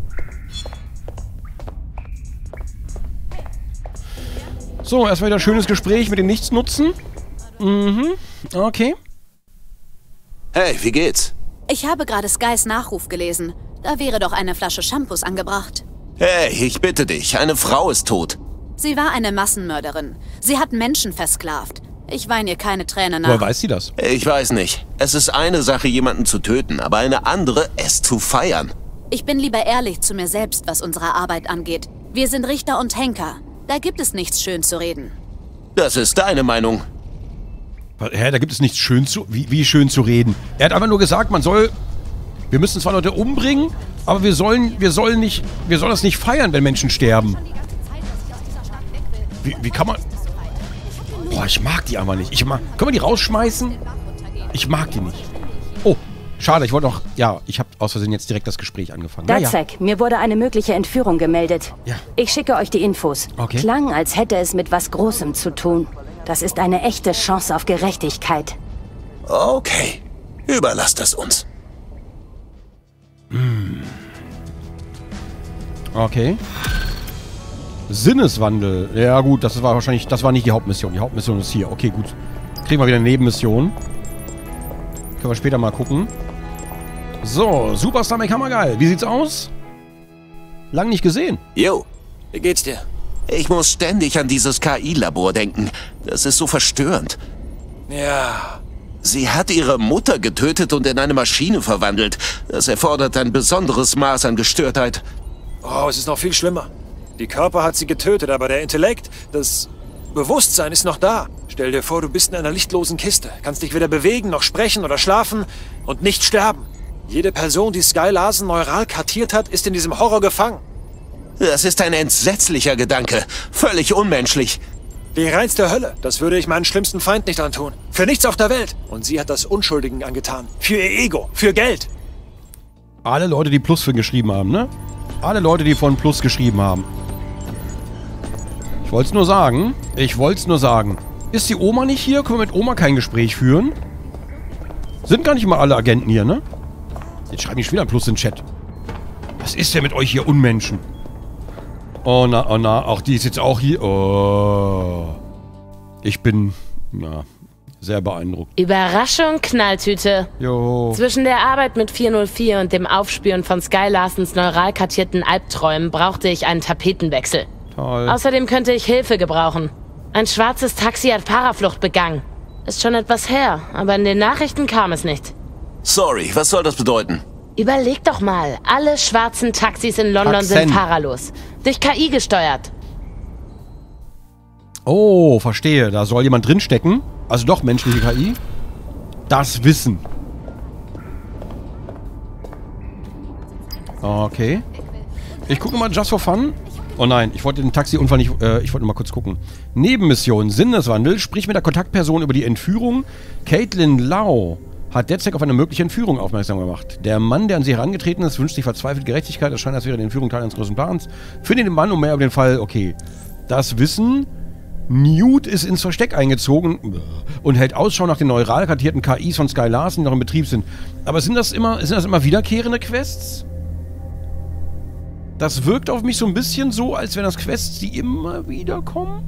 Speaker 1: So, erstmal wieder ein schönes Gespräch mit dem Nichtsnutzen. Okay.
Speaker 2: Hey, wie geht's?
Speaker 13: Ich habe gerade Skys Nachruf gelesen. Da wäre doch eine Flasche Shampoos angebracht.
Speaker 2: Hey, ich bitte dich, eine Frau ist tot.
Speaker 13: Sie war eine Massenmörderin. Sie hat Menschen versklavt. Ich weine ihr keine Tränen nach.
Speaker 1: Woher weiß sie das?
Speaker 2: Ich weiß nicht. Es ist eine Sache, jemanden zu töten, aber eine andere, es zu feiern.
Speaker 13: Ich bin lieber ehrlich zu mir selbst, was unsere Arbeit angeht. Wir sind Richter und Henker. Da gibt es nichts schön zu reden.
Speaker 2: Das ist deine Meinung.
Speaker 1: Hä, da gibt es nichts schön zu... Wie schön zu reden? Er hat einfach nur gesagt, man soll... Wir müssen zwar Leute umbringen, aber wir sollen das nicht feiern, wenn Menschen sterben. Wie kann man... Boah, ich mag die aber nicht. Können wir die rausschmeißen? Ich mag die nicht. Oh, schade, ich wollte noch... Ja, ich habe aus Versehen jetzt direkt das Gespräch angefangen.
Speaker 14: Datsek, mir wurde eine mögliche Entführung gemeldet.
Speaker 1: Ja.
Speaker 14: Ich schicke euch die Infos.
Speaker 1: Okay.
Speaker 14: Klang, als hätte es mit was Großem zu tun. Das ist eine echte Chance auf Gerechtigkeit.
Speaker 2: Okay. Überlass das uns.
Speaker 1: Okay. Sinneswandel. Ja gut, das war wahrscheinlich, das war nicht die Hauptmission. Die Hauptmission ist hier. Okay, gut. Kriegen wir wieder eine Nebenmission. Können wir später mal gucken. So, Superstar Mac Hammergeil. Wie sieht's aus? Lang nicht gesehen.
Speaker 2: Jo.
Speaker 15: Wie geht's dir?
Speaker 2: Ich muss ständig an dieses KI-Labor denken. Das ist so verstörend.
Speaker 15: Ja.
Speaker 2: Sie hat ihre Mutter getötet und in eine Maschine verwandelt. Das erfordert ein besonderes Maß an Gestörtheit.
Speaker 15: Oh, es ist noch viel schlimmer. Die Körper hat sie getötet, aber der Intellekt, das Bewusstsein ist noch da. Stell dir vor, du bist in einer lichtlosen Kiste. Kannst dich weder bewegen, noch sprechen oder schlafen und nicht sterben. Jede Person, die Sky Larsen neural kartiert hat, ist in diesem Horror gefangen.
Speaker 2: Das ist ein entsetzlicher Gedanke. Völlig unmenschlich.
Speaker 15: Die reinste Hölle. Das würde ich meinen schlimmsten Feind nicht antun. Für nichts auf der Welt. Und sie hat das Unschuldigen angetan. Für ihr Ego. Für Geld.
Speaker 1: Alle Leute, die Plus für geschrieben haben, ne? Alle Leute, die von Plus geschrieben haben. Ich wollte es nur sagen. Ist die Oma nicht hier? Können wir mit Oma kein Gespräch führen? Sind gar nicht mal alle Agenten hier, ne? Jetzt schreiben die schon wieder Plus in den Chat. Was ist denn mit euch hier Unmenschen? Oh na, auch die ist jetzt auch hier. Oh. Ich bin, sehr beeindruckt.
Speaker 16: Überraschung, Knalltüte.
Speaker 1: Jo.
Speaker 16: Zwischen der Arbeit mit 404 und dem Aufspüren von Sky Larsens neural kartierten Albträumen brauchte ich einen Tapetenwechsel.
Speaker 1: Toll.
Speaker 16: Außerdem könnte ich Hilfe gebrauchen. Ein schwarzes Taxi hat Paraflucht begangen. Ist schon etwas her, aber in den Nachrichten kam es nicht.
Speaker 2: Sorry, was soll das bedeuten?
Speaker 16: Überleg doch mal, alle schwarzen Taxis in London sind fahrerlos. Durch KI gesteuert.
Speaker 1: Oh, verstehe. Da soll jemand drinstecken. Also doch menschliche KI. Das Wissen. Okay. Ich gucke mal just for fun. Oh nein, ich wollte den Taxi-Unfall nicht... ich wollte mal kurz gucken. Nebenmission, Sinneswandel. Sprich mit der Kontaktperson über die Entführung. Caitlin Lau hat DedSec auf eine mögliche Entführung aufmerksam gemacht. Der Mann, der an sie herangetreten ist, wünscht sich verzweifelt Gerechtigkeit. Es scheint, als wäre die Entführung Teil eines großen Plans. Finde den Mann um mehr über den Fall. Okay. Das Wissen. Newt ist ins Versteck eingezogen und hält Ausschau nach den neural kartierten KIs von Sky Larsen, die noch im Betrieb sind. Aber sind das immer wiederkehrende Quests? Das wirkt auf mich so ein bisschen so, als wären das Quests, die immer wieder kommen.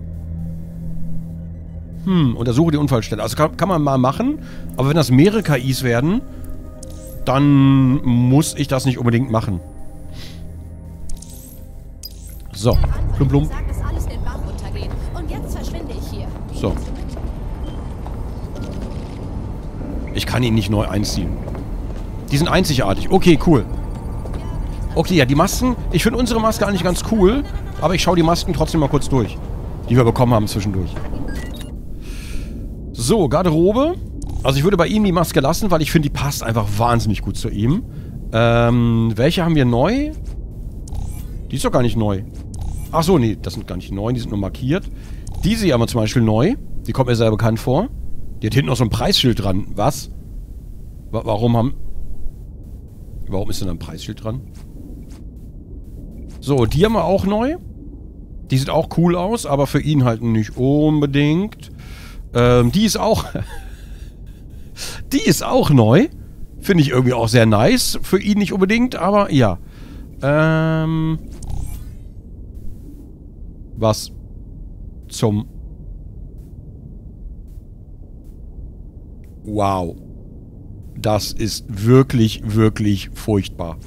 Speaker 1: Untersuche die Unfallstelle. Also kann man mal machen, aber wenn das mehrere KIs werden, dann muss ich das nicht unbedingt machen. So, plum plum. So. Ich kann ihn nicht neu einziehen. Die sind einzigartig. Okay, cool. Okay, ja, die Masken. Ich finde unsere Maske eigentlich ganz cool, aber ich schaue die Masken trotzdem mal kurz durch, die wir bekommen haben zwischendurch. So, Garderobe. Also ich würde bei ihm die Maske lassen, weil ich finde, die passt einfach wahnsinnig gut zu ihm. Welche haben wir neu? Die ist doch gar nicht neu. Ach so, nee, das sind gar nicht neu, die sind nur markiert. Diese hier haben wir zum Beispiel neu. Die kommt mir sehr bekannt vor. Die hat hinten noch so ein Preisschild dran. Was? Warum ist denn da ein Preisschild dran? So, die haben wir auch neu. Die sieht auch cool aus, aber für ihn halt nicht unbedingt. Die ist auch... die ist auch neu. Finde ich irgendwie auch sehr nice. Für ihn nicht unbedingt, aber ja. Was zum... Wow. Das ist wirklich, wirklich furchtbar.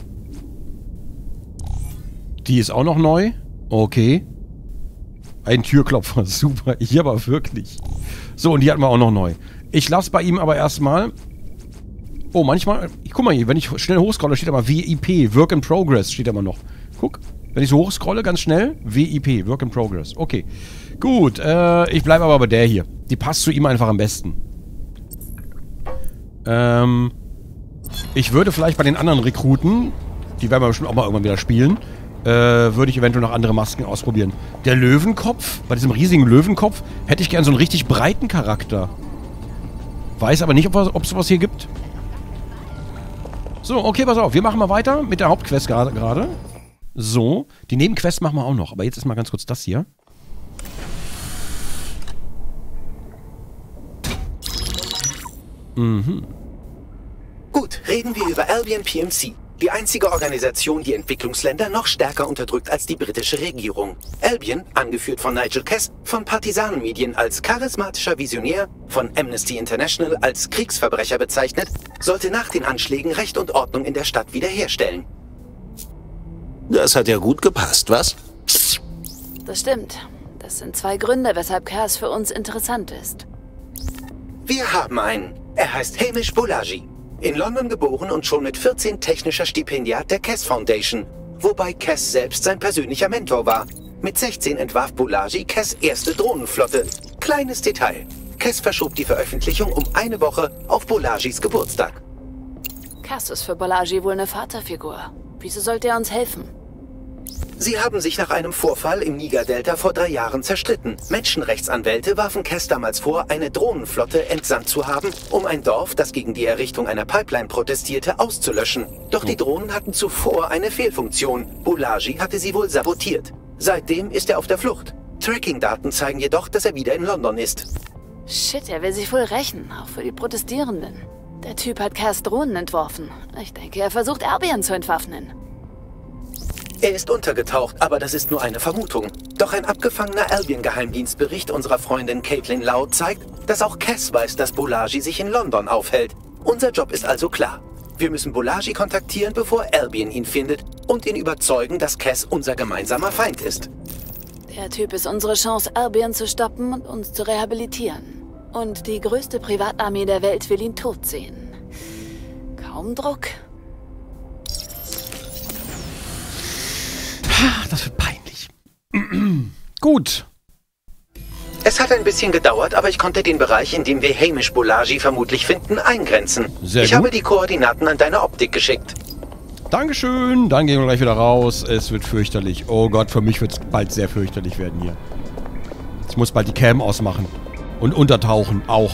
Speaker 1: Die ist auch noch neu. Okay. Ein Türklopfer. Super. Hier aber wirklich. So, und die hatten wir auch noch neu. Ich lasse bei ihm aber erstmal... Oh, manchmal... Guck mal hier, wenn ich schnell hochscrolle, steht aber WIP. Work in Progress steht aber noch. Guck. Wenn ich so hochscrolle, ganz schnell. WIP. Work in Progress. Okay. Gut. Ich bleibe aber bei der hier. Die passt zu ihm einfach am besten. Ich würde vielleicht bei den anderen Rekruten, die werden wir bestimmt auch mal irgendwann wieder spielen, würde ich eventuell noch andere Masken ausprobieren. Der Löwenkopf, bei diesem riesigen Löwenkopf, hätte ich gern so einen richtig breiten Charakter. Weiß aber nicht, ob es sowas hier gibt. So, okay, pass auf. Wir machen mal weiter mit der Hauptquest gerade. So, die Nebenquest machen wir auch noch. Aber jetzt ist mal ganz kurz das hier.
Speaker 5: Gut, reden wir über Albion PMC. Die einzige Organisation, die Entwicklungsländer noch stärker unterdrückt als die britische Regierung. Albion, angeführt von Nigel Cass, von Partisanenmedien als charismatischer Visionär, von Amnesty International als Kriegsverbrecher bezeichnet, sollte nach den Anschlägen Recht und Ordnung in der Stadt wiederherstellen.
Speaker 2: Das hat ja gut gepasst, was?
Speaker 12: Das stimmt. Das sind 2 Gründe, weshalb Cass für uns interessant ist.
Speaker 5: Wir haben einen. Er heißt Hamish Bolaji. In London geboren und schon mit 14 technischer Stipendiat der Cass Foundation, wobei Cass selbst sein persönlicher Mentor war. Mit 16 entwarf Bolaji Cass' erste Drohnenflotte. Kleines Detail. Cass verschob die Veröffentlichung um 1 Woche auf Bolajis Geburtstag.
Speaker 12: Cass ist für Bolaji wohl eine Vaterfigur. Wieso sollte er uns helfen?
Speaker 5: Sie haben sich nach einem Vorfall im Niger-Delta vor 3 Jahren zerstritten. Menschenrechtsanwälte warfen Cass damals vor, eine Drohnenflotte entsandt zu haben, um ein Dorf, das gegen die Errichtung einer Pipeline protestierte, auszulöschen. Doch die Drohnen hatten zuvor eine Fehlfunktion. Bolaji hatte sie wohl sabotiert. Seitdem ist er auf der Flucht. Tracking-Daten zeigen jedoch, dass er wieder in London ist.
Speaker 12: Shit, er will sich wohl rächen, auch für die Protestierenden. Der Typ hat Cass Drohnen entworfen. Ich denke, er versucht Albion zu entwaffnen.
Speaker 5: Er ist untergetaucht, aber das ist nur eine Vermutung. Doch ein abgefangener Albion-Geheimdienstbericht unserer Freundin Caitlin Lau zeigt, dass auch Cass weiß, dass Bolaji sich in London aufhält. Unser Job ist also klar. Wir müssen Bolaji kontaktieren, bevor Albion ihn findet und ihn überzeugen, dass Cass unser gemeinsamer Feind ist.
Speaker 12: Der Typ ist unsere Chance, Albion zu stoppen und uns zu rehabilitieren. Und die größte Privatarmee der Welt will ihn tot sehen. Kaum Druck.
Speaker 1: Das wird peinlich. Gut.
Speaker 5: Es hat ein bisschen gedauert, aber ich konnte den Bereich, in dem wir Hamish Bolaji vermutlich finden, eingrenzen.
Speaker 1: Sehr gut.
Speaker 5: Ich habe die Koordinaten an deine Optik geschickt.
Speaker 1: Dankeschön. Dann gehen wir gleich wieder raus. Es wird fürchterlich. Oh Gott, für mich wird es bald sehr fürchterlich werden hier. Ich muss bald die Cam ausmachen. Und untertauchen auch.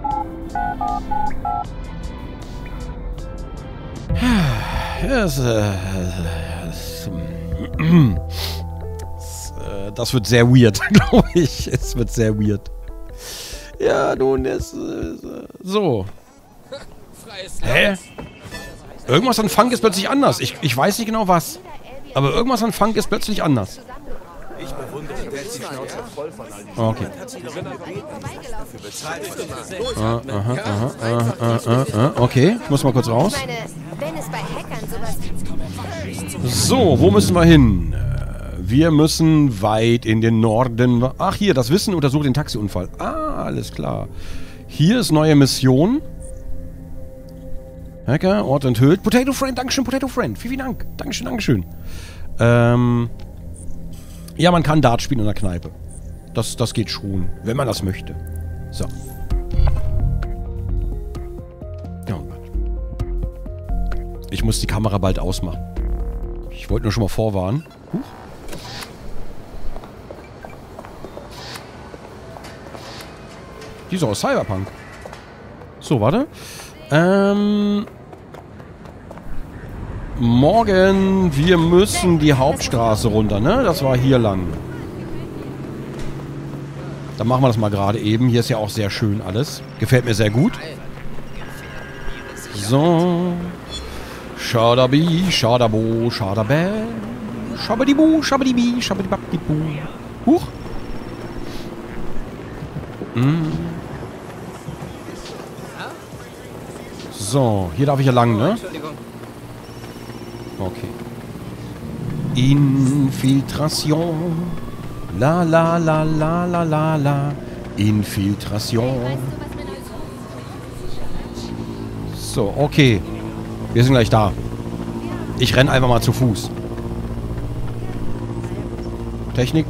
Speaker 1: Das wird sehr weird, glaube ich. Es wird sehr weird. Ja, nun, so. Hä? Irgendwas an Funk ist plötzlich anders. Ich weiß nicht genau was. Aber irgendwas an Funk ist plötzlich anders.
Speaker 7: Ich bewundere die Schnauze voll von all diesen.
Speaker 1: Okay. Okay, ich muss mal kurz raus. So, wo müssen wir hin? Wir müssen weit in den Norden. Ach, hier, das Wissen untersucht den Taxiunfall. Ah, alles klar. Hier ist neue Mission. Hacker, Ort enthüllt. Potato Friend, Dankeschön, Potato Friend. Vielen Dank. Dankeschön, Dankeschön. Ja, man kann Dart spielen in der Kneipe. Das geht schon, wenn man das möchte. So. Oh Gott. Ich muss die Kamera bald ausmachen. Ich wollte nur schon mal vorwarnen. Huch. Die ist aus Cyberpunk. So, warte. Morgen, wir müssen die Hauptstraße runter, ne? Das war hier lang. Dann machen wir das mal gerade eben. Hier ist ja auch sehr schön alles. Gefällt mir sehr gut. So. Schadabi, Schadabo, Schadabä. Schabadibu, Schabadibi, Schabadibabdibu. Huch. So, hier darf ich ja lang, ne? Okay. Infiltration. La la la la la la la. Infiltration. So, okay. Wir sind gleich da. Ich renne einfach mal zu Fuß. Technik.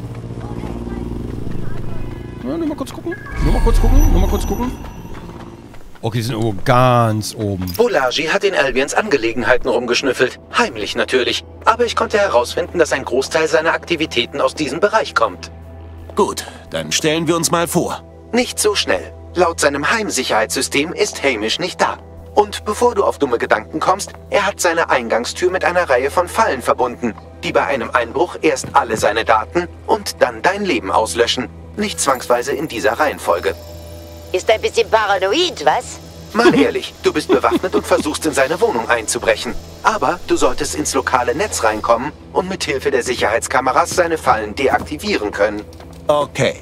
Speaker 1: Ja, nur mal kurz gucken. Nur mal kurz gucken. Nur mal kurz gucken. Okay, die sind irgendwo ganz oben.
Speaker 5: Bolaji hat in Albions Angelegenheiten rumgeschnüffelt. Heimlich natürlich. Aber ich konnte herausfinden, dass ein Großteil seiner Aktivitäten aus diesem Bereich kommt.
Speaker 2: Gut, dann stellen wir uns mal vor.
Speaker 5: Nicht so schnell. Laut seinem Heimsicherheitssystem ist Hamish nicht da. Und bevor du auf dumme Gedanken kommst, er hat seine Eingangstür mit einer Reihe von Fallen verbunden, die bei einem Einbruch erst alle seine Daten und dann dein Leben auslöschen. Nicht zwangsweise in dieser Reihenfolge.
Speaker 6: Ist ein bisschen paranoid, was?
Speaker 5: Mal ehrlich, du bist bewaffnet und versuchst in seine Wohnung einzubrechen. Aber du solltest ins lokale Netz reinkommen und mit Hilfe der Sicherheitskameras seine Fallen deaktivieren können.
Speaker 2: Okay.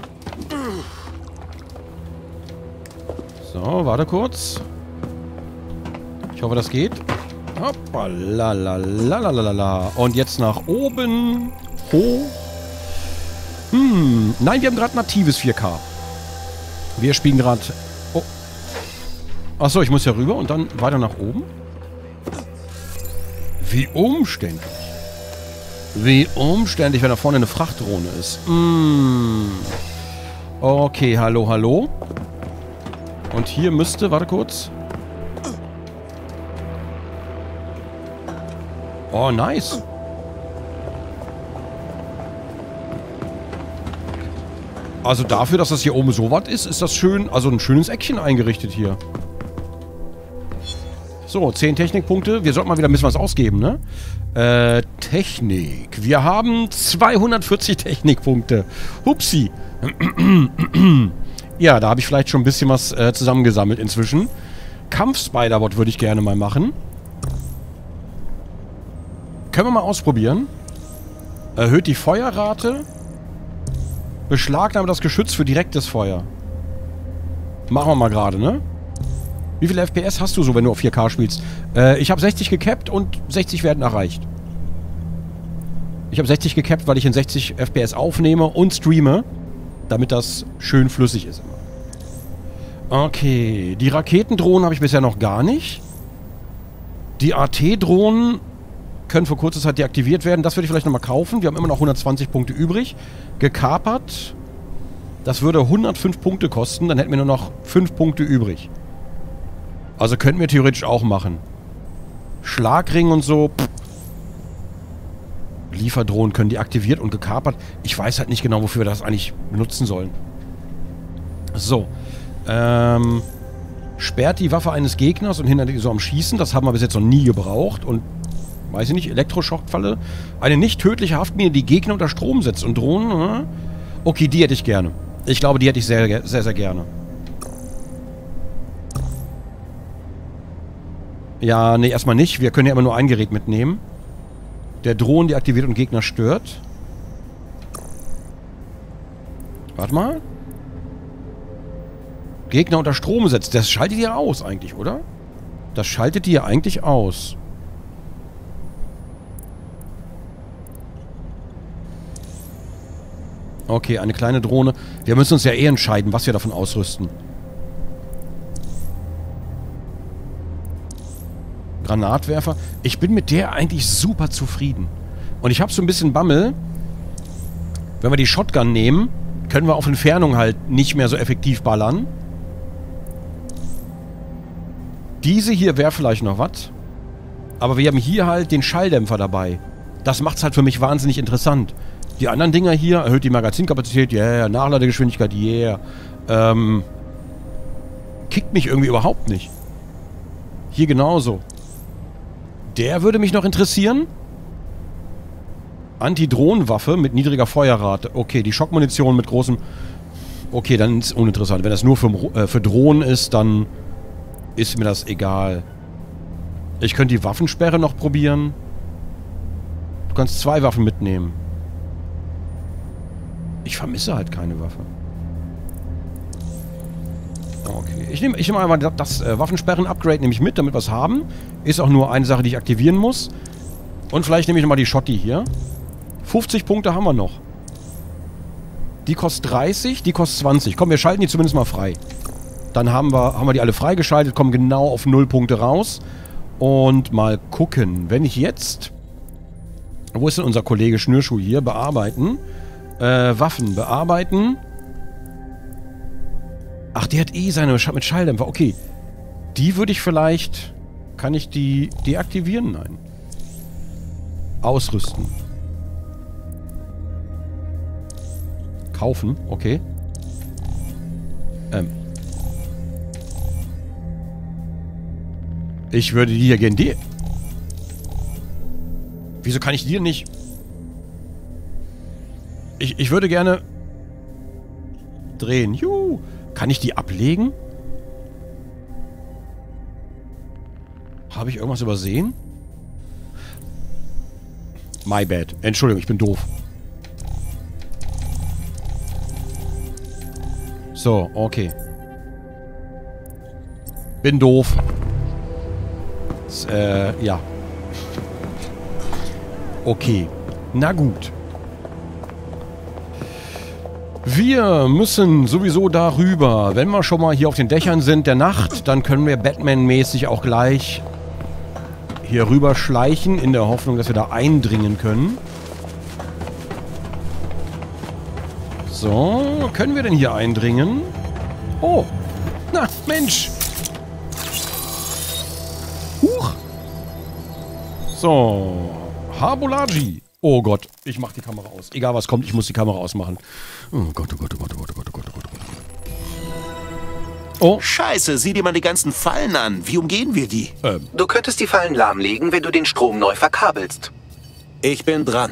Speaker 1: So, warte kurz. Ich hoffe, das geht. Hoppalalalala. Und jetzt nach oben. Hoch. Nein, wir haben gerade natives 4K. Wir spielen gerade... Oh. Achso, ich muss ja rüber und dann weiter nach oben. Wie umständlich. Wie umständlich, wenn da vorne eine Frachtdrohne ist. Okay, hallo, hallo. Und hier müsste... Warte kurz. Oh, nice. Also dafür, dass das hier oben so was ist das schön, also ein schönes Eckchen eingerichtet hier. So, 10 Technikpunkte. Wir sollten mal wieder ein bisschen was ausgeben, ne? Technik. Wir haben 240 Technikpunkte. Hupsi. Ja, da habe ich vielleicht schon ein bisschen was zusammengesammelt inzwischen. Kampf-Spider-Bot würde ich gerne mal machen. Können wir mal ausprobieren. Erhöht die Feuerrate. Beschlagnahme das Geschütz für direktes Feuer. Machen wir mal gerade, ne? Wie viele FPS hast du so, wenn du auf 4K spielst? Ich habe 60 gecapped und 60 werden erreicht. Ich habe 60 gecapped, weil ich in 60 FPS aufnehme und streame, damit das schön flüssig ist immer. Okay, die Raketendrohnen habe ich bisher noch gar nicht. Die AT-Drohnen können für kurze Zeit deaktiviert werden. Das würde ich vielleicht nochmal kaufen. Wir haben immer noch 120 Punkte übrig. Gekapert. Das würde 105 Punkte kosten. Dann hätten wir nur noch 5 Punkte übrig. Also könnten wir theoretisch auch machen. Schlagring und so. Pff. Lieferdrohnen können deaktiviert und gekapert. Ich weiß halt nicht genau, wofür wir das eigentlich benutzen sollen. So. Sperrt die Waffe eines Gegners und hindert ihn so am Schießen. Das haben wir bis jetzt noch nie gebraucht. Und weiß ich nicht, Elektroschockfalle. Eine nicht tödliche Haftmine, die Gegner unter Strom setzt und Drohnen. Okay, die hätte ich gerne. Ich glaube, die hätte ich sehr, sehr, sehr gerne. Ja, nee, erstmal nicht. Wir können ja immer nur ein Gerät mitnehmen. Der Drohnen deaktiviert und Gegner stört. Warte mal. Gegner unter Strom setzt. Das schaltet ihr aus eigentlich, oder? Das schaltet ihr eigentlich aus. Okay, eine kleine Drohne. Wir müssen uns ja eh entscheiden, was wir davon ausrüsten. Granatwerfer. Ich bin mit der eigentlich super zufrieden. Und ich habe so ein bisschen Bammel. Wenn wir die Shotgun nehmen, können wir auf Entfernung halt nicht mehr so effektiv ballern. Diese hier wäre vielleicht noch was. Aber wir haben hier halt den Schalldämpfer dabei. Das macht es halt für mich wahnsinnig interessant. Die anderen Dinger hier, erhöht die Magazinkapazität, yeah, Nachladegeschwindigkeit, yeah. Kickt mich irgendwie überhaupt nicht. Hier genauso. Der würde mich noch interessieren. Anti-Drohnenwaffe mit niedriger Feuerrate. Okay, die Schockmunition mit großem... Okay, dann ist es uninteressant. Wenn das nur für Drohnen ist, dann ist mir das egal. Ich könnte die Waffensperre noch probieren. Du kannst 2 Waffen mitnehmen. Ich vermisse halt keine Waffe. Okay. Ich nehme einmal das Waffensperren-Upgrade nehme ich mit, damit wir es haben. Ist auch nur eine Sache, die ich aktivieren muss. Und vielleicht nehme ich nochmal die Schotti hier. 50 Punkte haben wir noch. Die kostet 30, die kostet 20. Komm, wir schalten die zumindest mal frei. Dann haben wir die alle freigeschaltet, kommen genau auf 0 Punkte raus. Und mal gucken. Wenn ich jetzt... Wo ist denn unser Kollege Schnürschuh hier? Bearbeiten. Waffen bearbeiten. Ach, der hat eh seine mit Schalldämpfer. Okay. Die würde ich vielleicht... Kann ich die deaktivieren? Nein. Ausrüsten. Kaufen. Okay. Ich würde die hier gerne... Wieso kann ich die nicht... Ich würde gerne... Drehen. Juhu. Kann ich die ablegen? Habe ich irgendwas übersehen? My bad. Entschuldigung, ich bin doof. So, okay. Bin doof. Ja. Okay. Na gut. Wir müssen sowieso darüber. Wenn wir schon mal hier auf den Dächern sind der Nacht, dann können wir Batman-mäßig auch gleich hier rüber schleichen, in der Hoffnung, dass wir da eindringen können. So, können wir denn hier eindringen? Oh, na, Mensch. Huch. So, Habolaji. Oh Gott, ich mach die Kamera aus. Egal was kommt, ich muss die Kamera ausmachen. Oh Gott, oh Gott, oh Gott, oh Gott, oh Gott, oh Gott, oh Gott.
Speaker 2: Oh. Scheiße, sieh dir mal die ganzen Fallen an. Wie umgehen wir die?
Speaker 5: Du könntest die Fallen lahmlegen, wenn du den Strom neu verkabelst.
Speaker 2: Ich bin dran.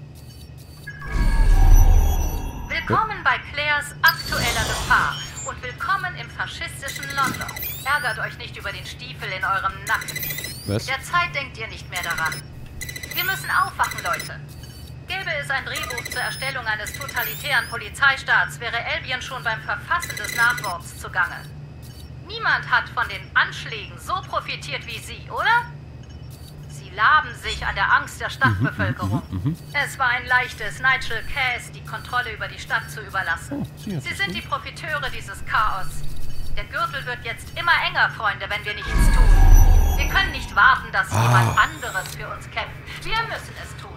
Speaker 6: Willkommen bei Claires aktueller Gefahr und willkommen im faschistischen London. Ärgert euch nicht über den Stiefel in eurem Nacken.
Speaker 1: Was?
Speaker 6: Derzeit denkt ihr nicht mehr daran. Wir müssen aufwachen, Leute. Gäbe es ein Drehbuch zur Erstellung eines totalitären Polizeistaats, wäre Albion schon beim Verfassen des Nachworts zugange. Niemand hat von den Anschlägen so profitiert wie Sie, oder? Sie laben sich an der Angst der Stadtbevölkerung. Es war ein leichtes, Nigel Cass die Kontrolle über die Stadt zu überlassen. Sie sind die Profiteure dieses Chaos. Der Gürtel wird jetzt immer enger, Freunde, wenn wir nichts tun. Wir können nicht warten, dass jemand anderes für uns kämpft. Wir müssen es tun.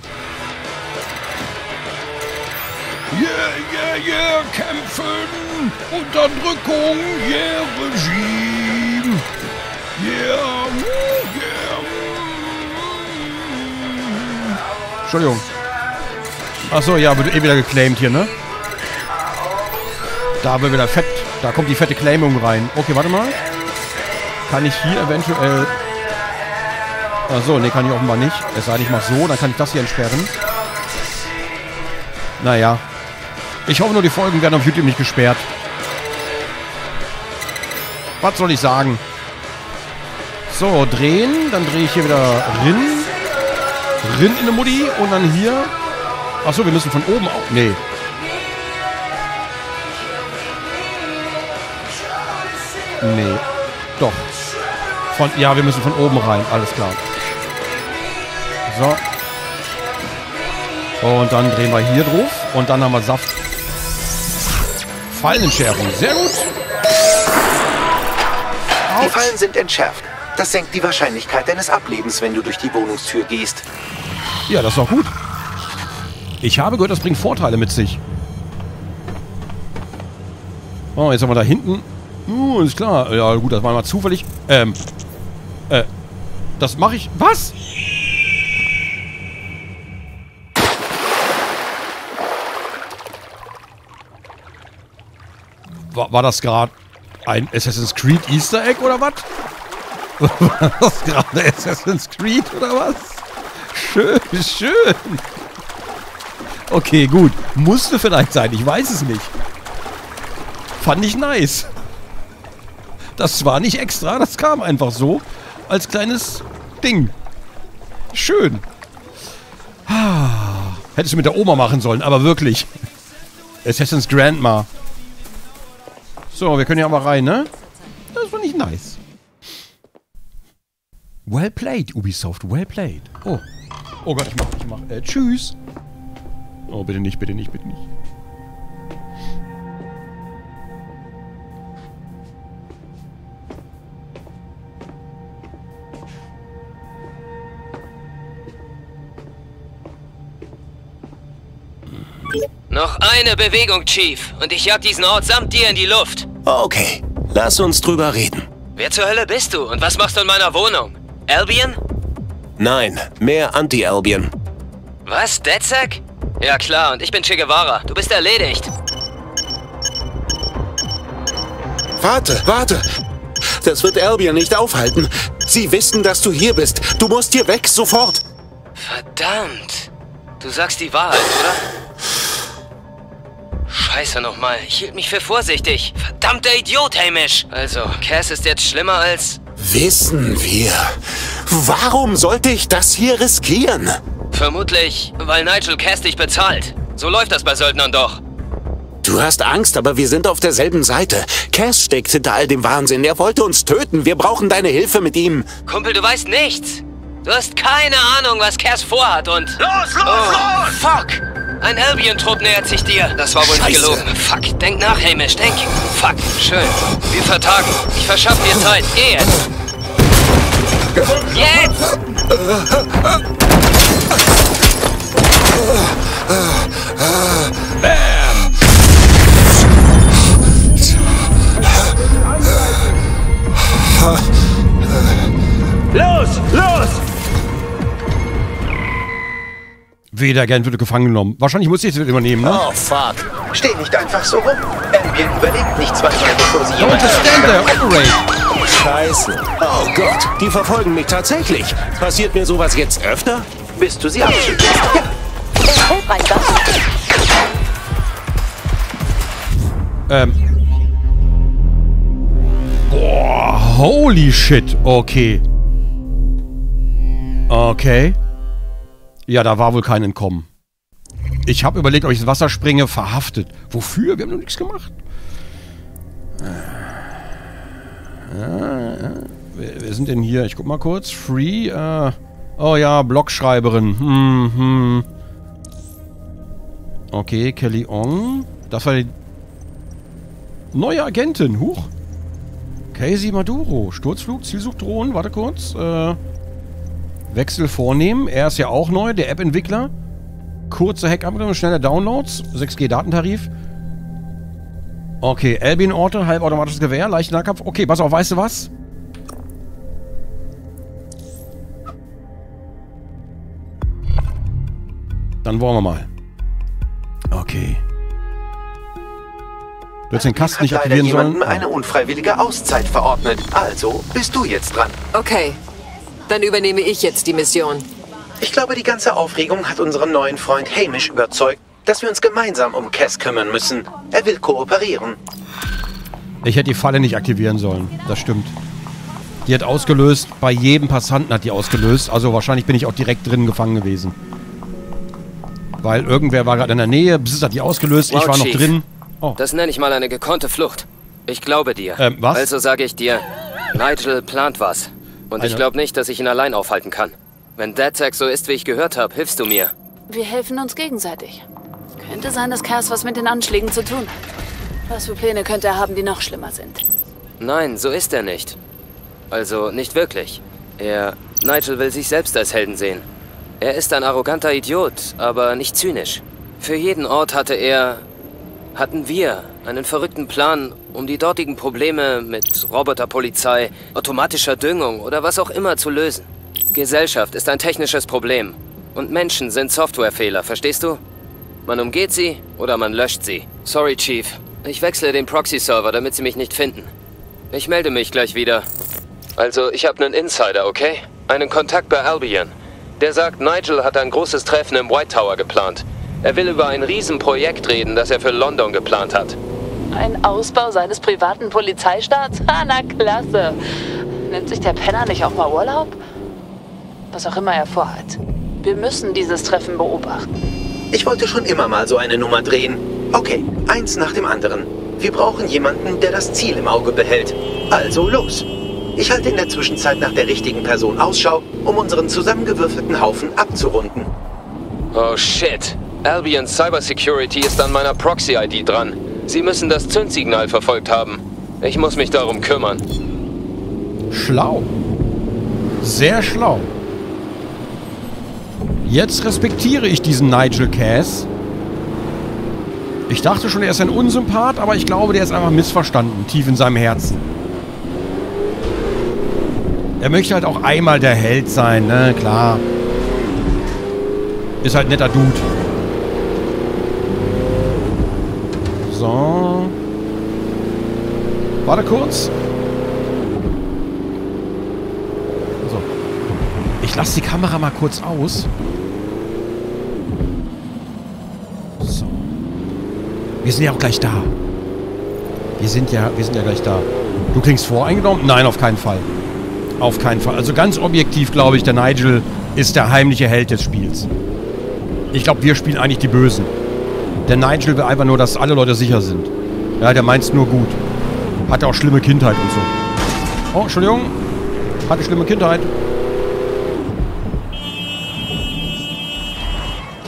Speaker 1: Yeah, kämpfen! Unterdrückung! Yeah, Regime! Yeah, Entschuldigung. Achso, ja, wird eh wieder geclaimed hier, ne? Da wird wieder fett. Da kommt die fette Claimung rein. Okay, warte mal. Kann ich hier eventuell... Achso, ne, kann ich offenbar nicht. Es sei denn, ich mach so, dann kann ich das hier entsperren. Naja. Ich hoffe nur, die Folgen werden auf YouTube nicht gesperrt. Was soll ich sagen? So, drehen. Dann drehe ich hier wieder Rinn in der Mutti. Und dann hier... Achso, wir müssen von oben auch... Nee. Nee. Doch. Ja, wir müssen von oben rein. Alles klar. So. Und dann drehen wir hier drauf. Und dann haben wir Saft. Fallenentschärfung. Sehr gut.
Speaker 5: Die Fallen sind entschärft. Das senkt die Wahrscheinlichkeit deines Ablebens, wenn du durch die Wohnungstür gehst.
Speaker 1: Ja, das ist doch gut. Ich habe gehört, das bringt Vorteile mit sich. Oh, jetzt haben wir da hinten... ist klar. Ja, gut, das war mal zufällig. Das mache ich... Was? War das gerade ein Assassin's Creed Easter Egg oder was? War das gerade Assassin's Creed oder was? Schön, schön. Okay, gut. Musste vielleicht sein. Ich weiß es nicht. Fand ich nice. Das war nicht extra. Das kam einfach so. Als kleines Ding. Schön. Hättest du mit der Oma machen sollen, aber wirklich. Assassin's Grandma. So, wir können ja aber rein, ne? Das war nicht nice. Well played, Ubisoft. Well played. Oh. Oh Gott, ich mach. Tschüss. Oh, bitte nicht, bitte nicht, bitte nicht.
Speaker 17: Noch eine Bewegung, Chief, und ich jag diesen Ort samt dir in die Luft.
Speaker 2: Okay, lass uns drüber reden.
Speaker 17: Wer zur Hölle bist du und was machst du in meiner Wohnung? Albion?
Speaker 2: Nein, mehr Anti-Albion.
Speaker 17: Was, DedSec? Ja klar, und ich bin Che Guevara. Du bist erledigt.
Speaker 2: Warte! Das wird Albion nicht aufhalten. Sie wissen, dass du hier bist. Du musst hier weg, sofort.
Speaker 17: Verdammt. Du sagst die Wahrheit, oder? Scheiße nochmal. Ich hielt mich für vorsichtig. Verdammter Idiot, Hamish. Also, Cass ist jetzt schlimmer als...
Speaker 2: Wissen wir. Warum sollte ich das hier riskieren?
Speaker 17: Vermutlich, weil Nigel Cass dich bezahlt. So läuft das bei Söldnern doch.
Speaker 2: Du hast Angst, aber wir sind auf derselben Seite. Cass steckt hinter all dem Wahnsinn. Er wollte uns töten. Wir brauchen deine Hilfe mit ihm.
Speaker 17: Kumpel, du weißt nichts. Du hast keine Ahnung, was Cass vorhat und...
Speaker 2: Los!
Speaker 17: Fuck! Ein Albion-Trupp nähert sich dir. Das war wohl nicht gelogen. Fuck, denk nach, Hamish, denk. Fuck, schön. Wir vertagen. Ich verschaffe dir Zeit. Geh jetzt! Jetzt!
Speaker 1: Bam!
Speaker 11: Los!
Speaker 1: Weder Gent wird gefangen genommen. Wahrscheinlich muss ich es übernehmen, ne?
Speaker 5: Oh, fuck. Steh nicht einfach so rum. Albion überlebt nicht zweimal, bevor sie
Speaker 1: Don't stand there, operate!
Speaker 2: Scheiße. Oh Gott, die verfolgen mich tatsächlich. Passiert mir sowas jetzt öfter?
Speaker 5: Bis du sie abschüttelst. Ja.
Speaker 1: Boah, holy shit. Okay. Okay. Ja, da war wohl kein Entkommen. Ich habe überlegt, ob ich ins Wasser springe. Verhaftet. Wofür? Wir haben noch nichts gemacht. Wer sind denn hier? Ich guck mal kurz. Free. Oh ja, Blogschreiberin. Okay, Kelly Ong. Das war die neue Agentin. Huch. Casey Maduro. Sturzflug, Zielsuchdrohnen. Warte kurz. Wechsel vornehmen. Er ist ja auch neu, der App-Entwickler. Kurze Hack-Abnahme, schnelle Downloads. 6G-Datentarif. Okay, Albion-Orte, halbautomatisches Gewehr, leichter Nahkampf. Okay, pass auf, weißt du was? Dann wollen wir mal. Okay. Du hättest den Kasten nicht aktivieren sollen.
Speaker 5: Jemandem eine unfreiwillige Auszeit verordnet. Also bist du jetzt dran.
Speaker 4: Okay, dann übernehme ich jetzt die Mission.
Speaker 5: Ich glaube, die ganze Aufregung hat unseren neuen Freund Hamish überzeugt, dass wir uns gemeinsam um Cass kümmern müssen. Er will kooperieren.
Speaker 1: Ich hätte die Falle nicht aktivieren sollen. Das stimmt. Die hat ausgelöst. Bei jedem Passanten hat die ausgelöst. Also wahrscheinlich bin ich auch direkt drin gefangen gewesen. Weil irgendwer war gerade in der Nähe. Bzz, hat die ausgelöst. Ich war noch drin.
Speaker 17: Oh. Das nenne ich mal eine gekonnte Flucht. Ich glaube dir.
Speaker 1: Was?
Speaker 17: Also sage ich dir, Nigel plant was. Und ich glaube nicht, dass ich ihn allein aufhalten kann. Wenn DedSec so ist, wie ich gehört habe, hilfst du mir.
Speaker 12: Wir helfen uns gegenseitig. Könnte sein, dass Cass was mit den Anschlägen zu tun hat. Was für Pläne könnte er haben, die noch schlimmer sind?
Speaker 17: Nein, so ist er nicht. Also, nicht wirklich. Nigel will sich selbst als Helden sehen. Er ist ein arroganter Idiot, aber nicht zynisch. Für jeden Ort hatten wir einen verrückten Plan, um die dortigen Probleme mit Roboterpolizei, automatischer Düngung oder was auch immer zu lösen. Gesellschaft ist ein technisches Problem. Und Menschen sind Softwarefehler, verstehst du? Man umgeht sie oder man löscht sie. Sorry, Chief. Ich wechsle den Proxy-Server, damit sie mich nicht finden. Ich melde mich gleich wieder. Also, ich habe einen Insider, okay? Einen Kontakt bei Albion. Der sagt, Nigel hat ein großes Treffen im White Tower geplant. Er will über ein Riesenprojekt reden, das er für London geplant hat.
Speaker 12: Ein Ausbau seines privaten Polizeistaats? Ah, na klasse. Nimmt sich der Penner nicht auch mal Urlaub? Was auch immer er vorhat. Wir müssen dieses Treffen beobachten.
Speaker 5: Ich wollte schon immer mal so eine Nummer drehen. Okay, eins nach dem anderen. Wir brauchen jemanden, der das Ziel im Auge behält. Also los. Ich halte in der Zwischenzeit nach der richtigen Person Ausschau, um unseren zusammengewürfelten Haufen abzurunden.
Speaker 17: Oh shit. Albion Cybersecurity ist an meiner Proxy-ID dran. Sie müssen das Zündsignal verfolgt haben. Ich muss mich darum kümmern.
Speaker 1: Schlau. Sehr schlau. Jetzt respektiere ich diesen Nigel Cass. Ich dachte schon, er ist ein Unsympath, aber ich glaube, der ist einfach missverstanden, tief in seinem Herzen. Er möchte halt auch einmal der Held sein, ne? Klar. Ist halt ein netter Dude. So. Warte kurz. So. Ich lasse die Kamera mal kurz aus. So. Wir sind ja auch gleich da. Wir sind ja gleich da. Du klingst voreingenommen? Nein, auf keinen Fall. Auf keinen Fall. Also ganz objektiv glaube ich, der Nigel ist der heimliche Held des Spiels. Ich glaube, wir spielen eigentlich die Bösen. Der Nigel will einfach nur, dass alle Leute sicher sind. Ja, der meint's nur gut. Hatte auch schlimme Kindheit und so. Oh, Entschuldigung. Hatte schlimme Kindheit.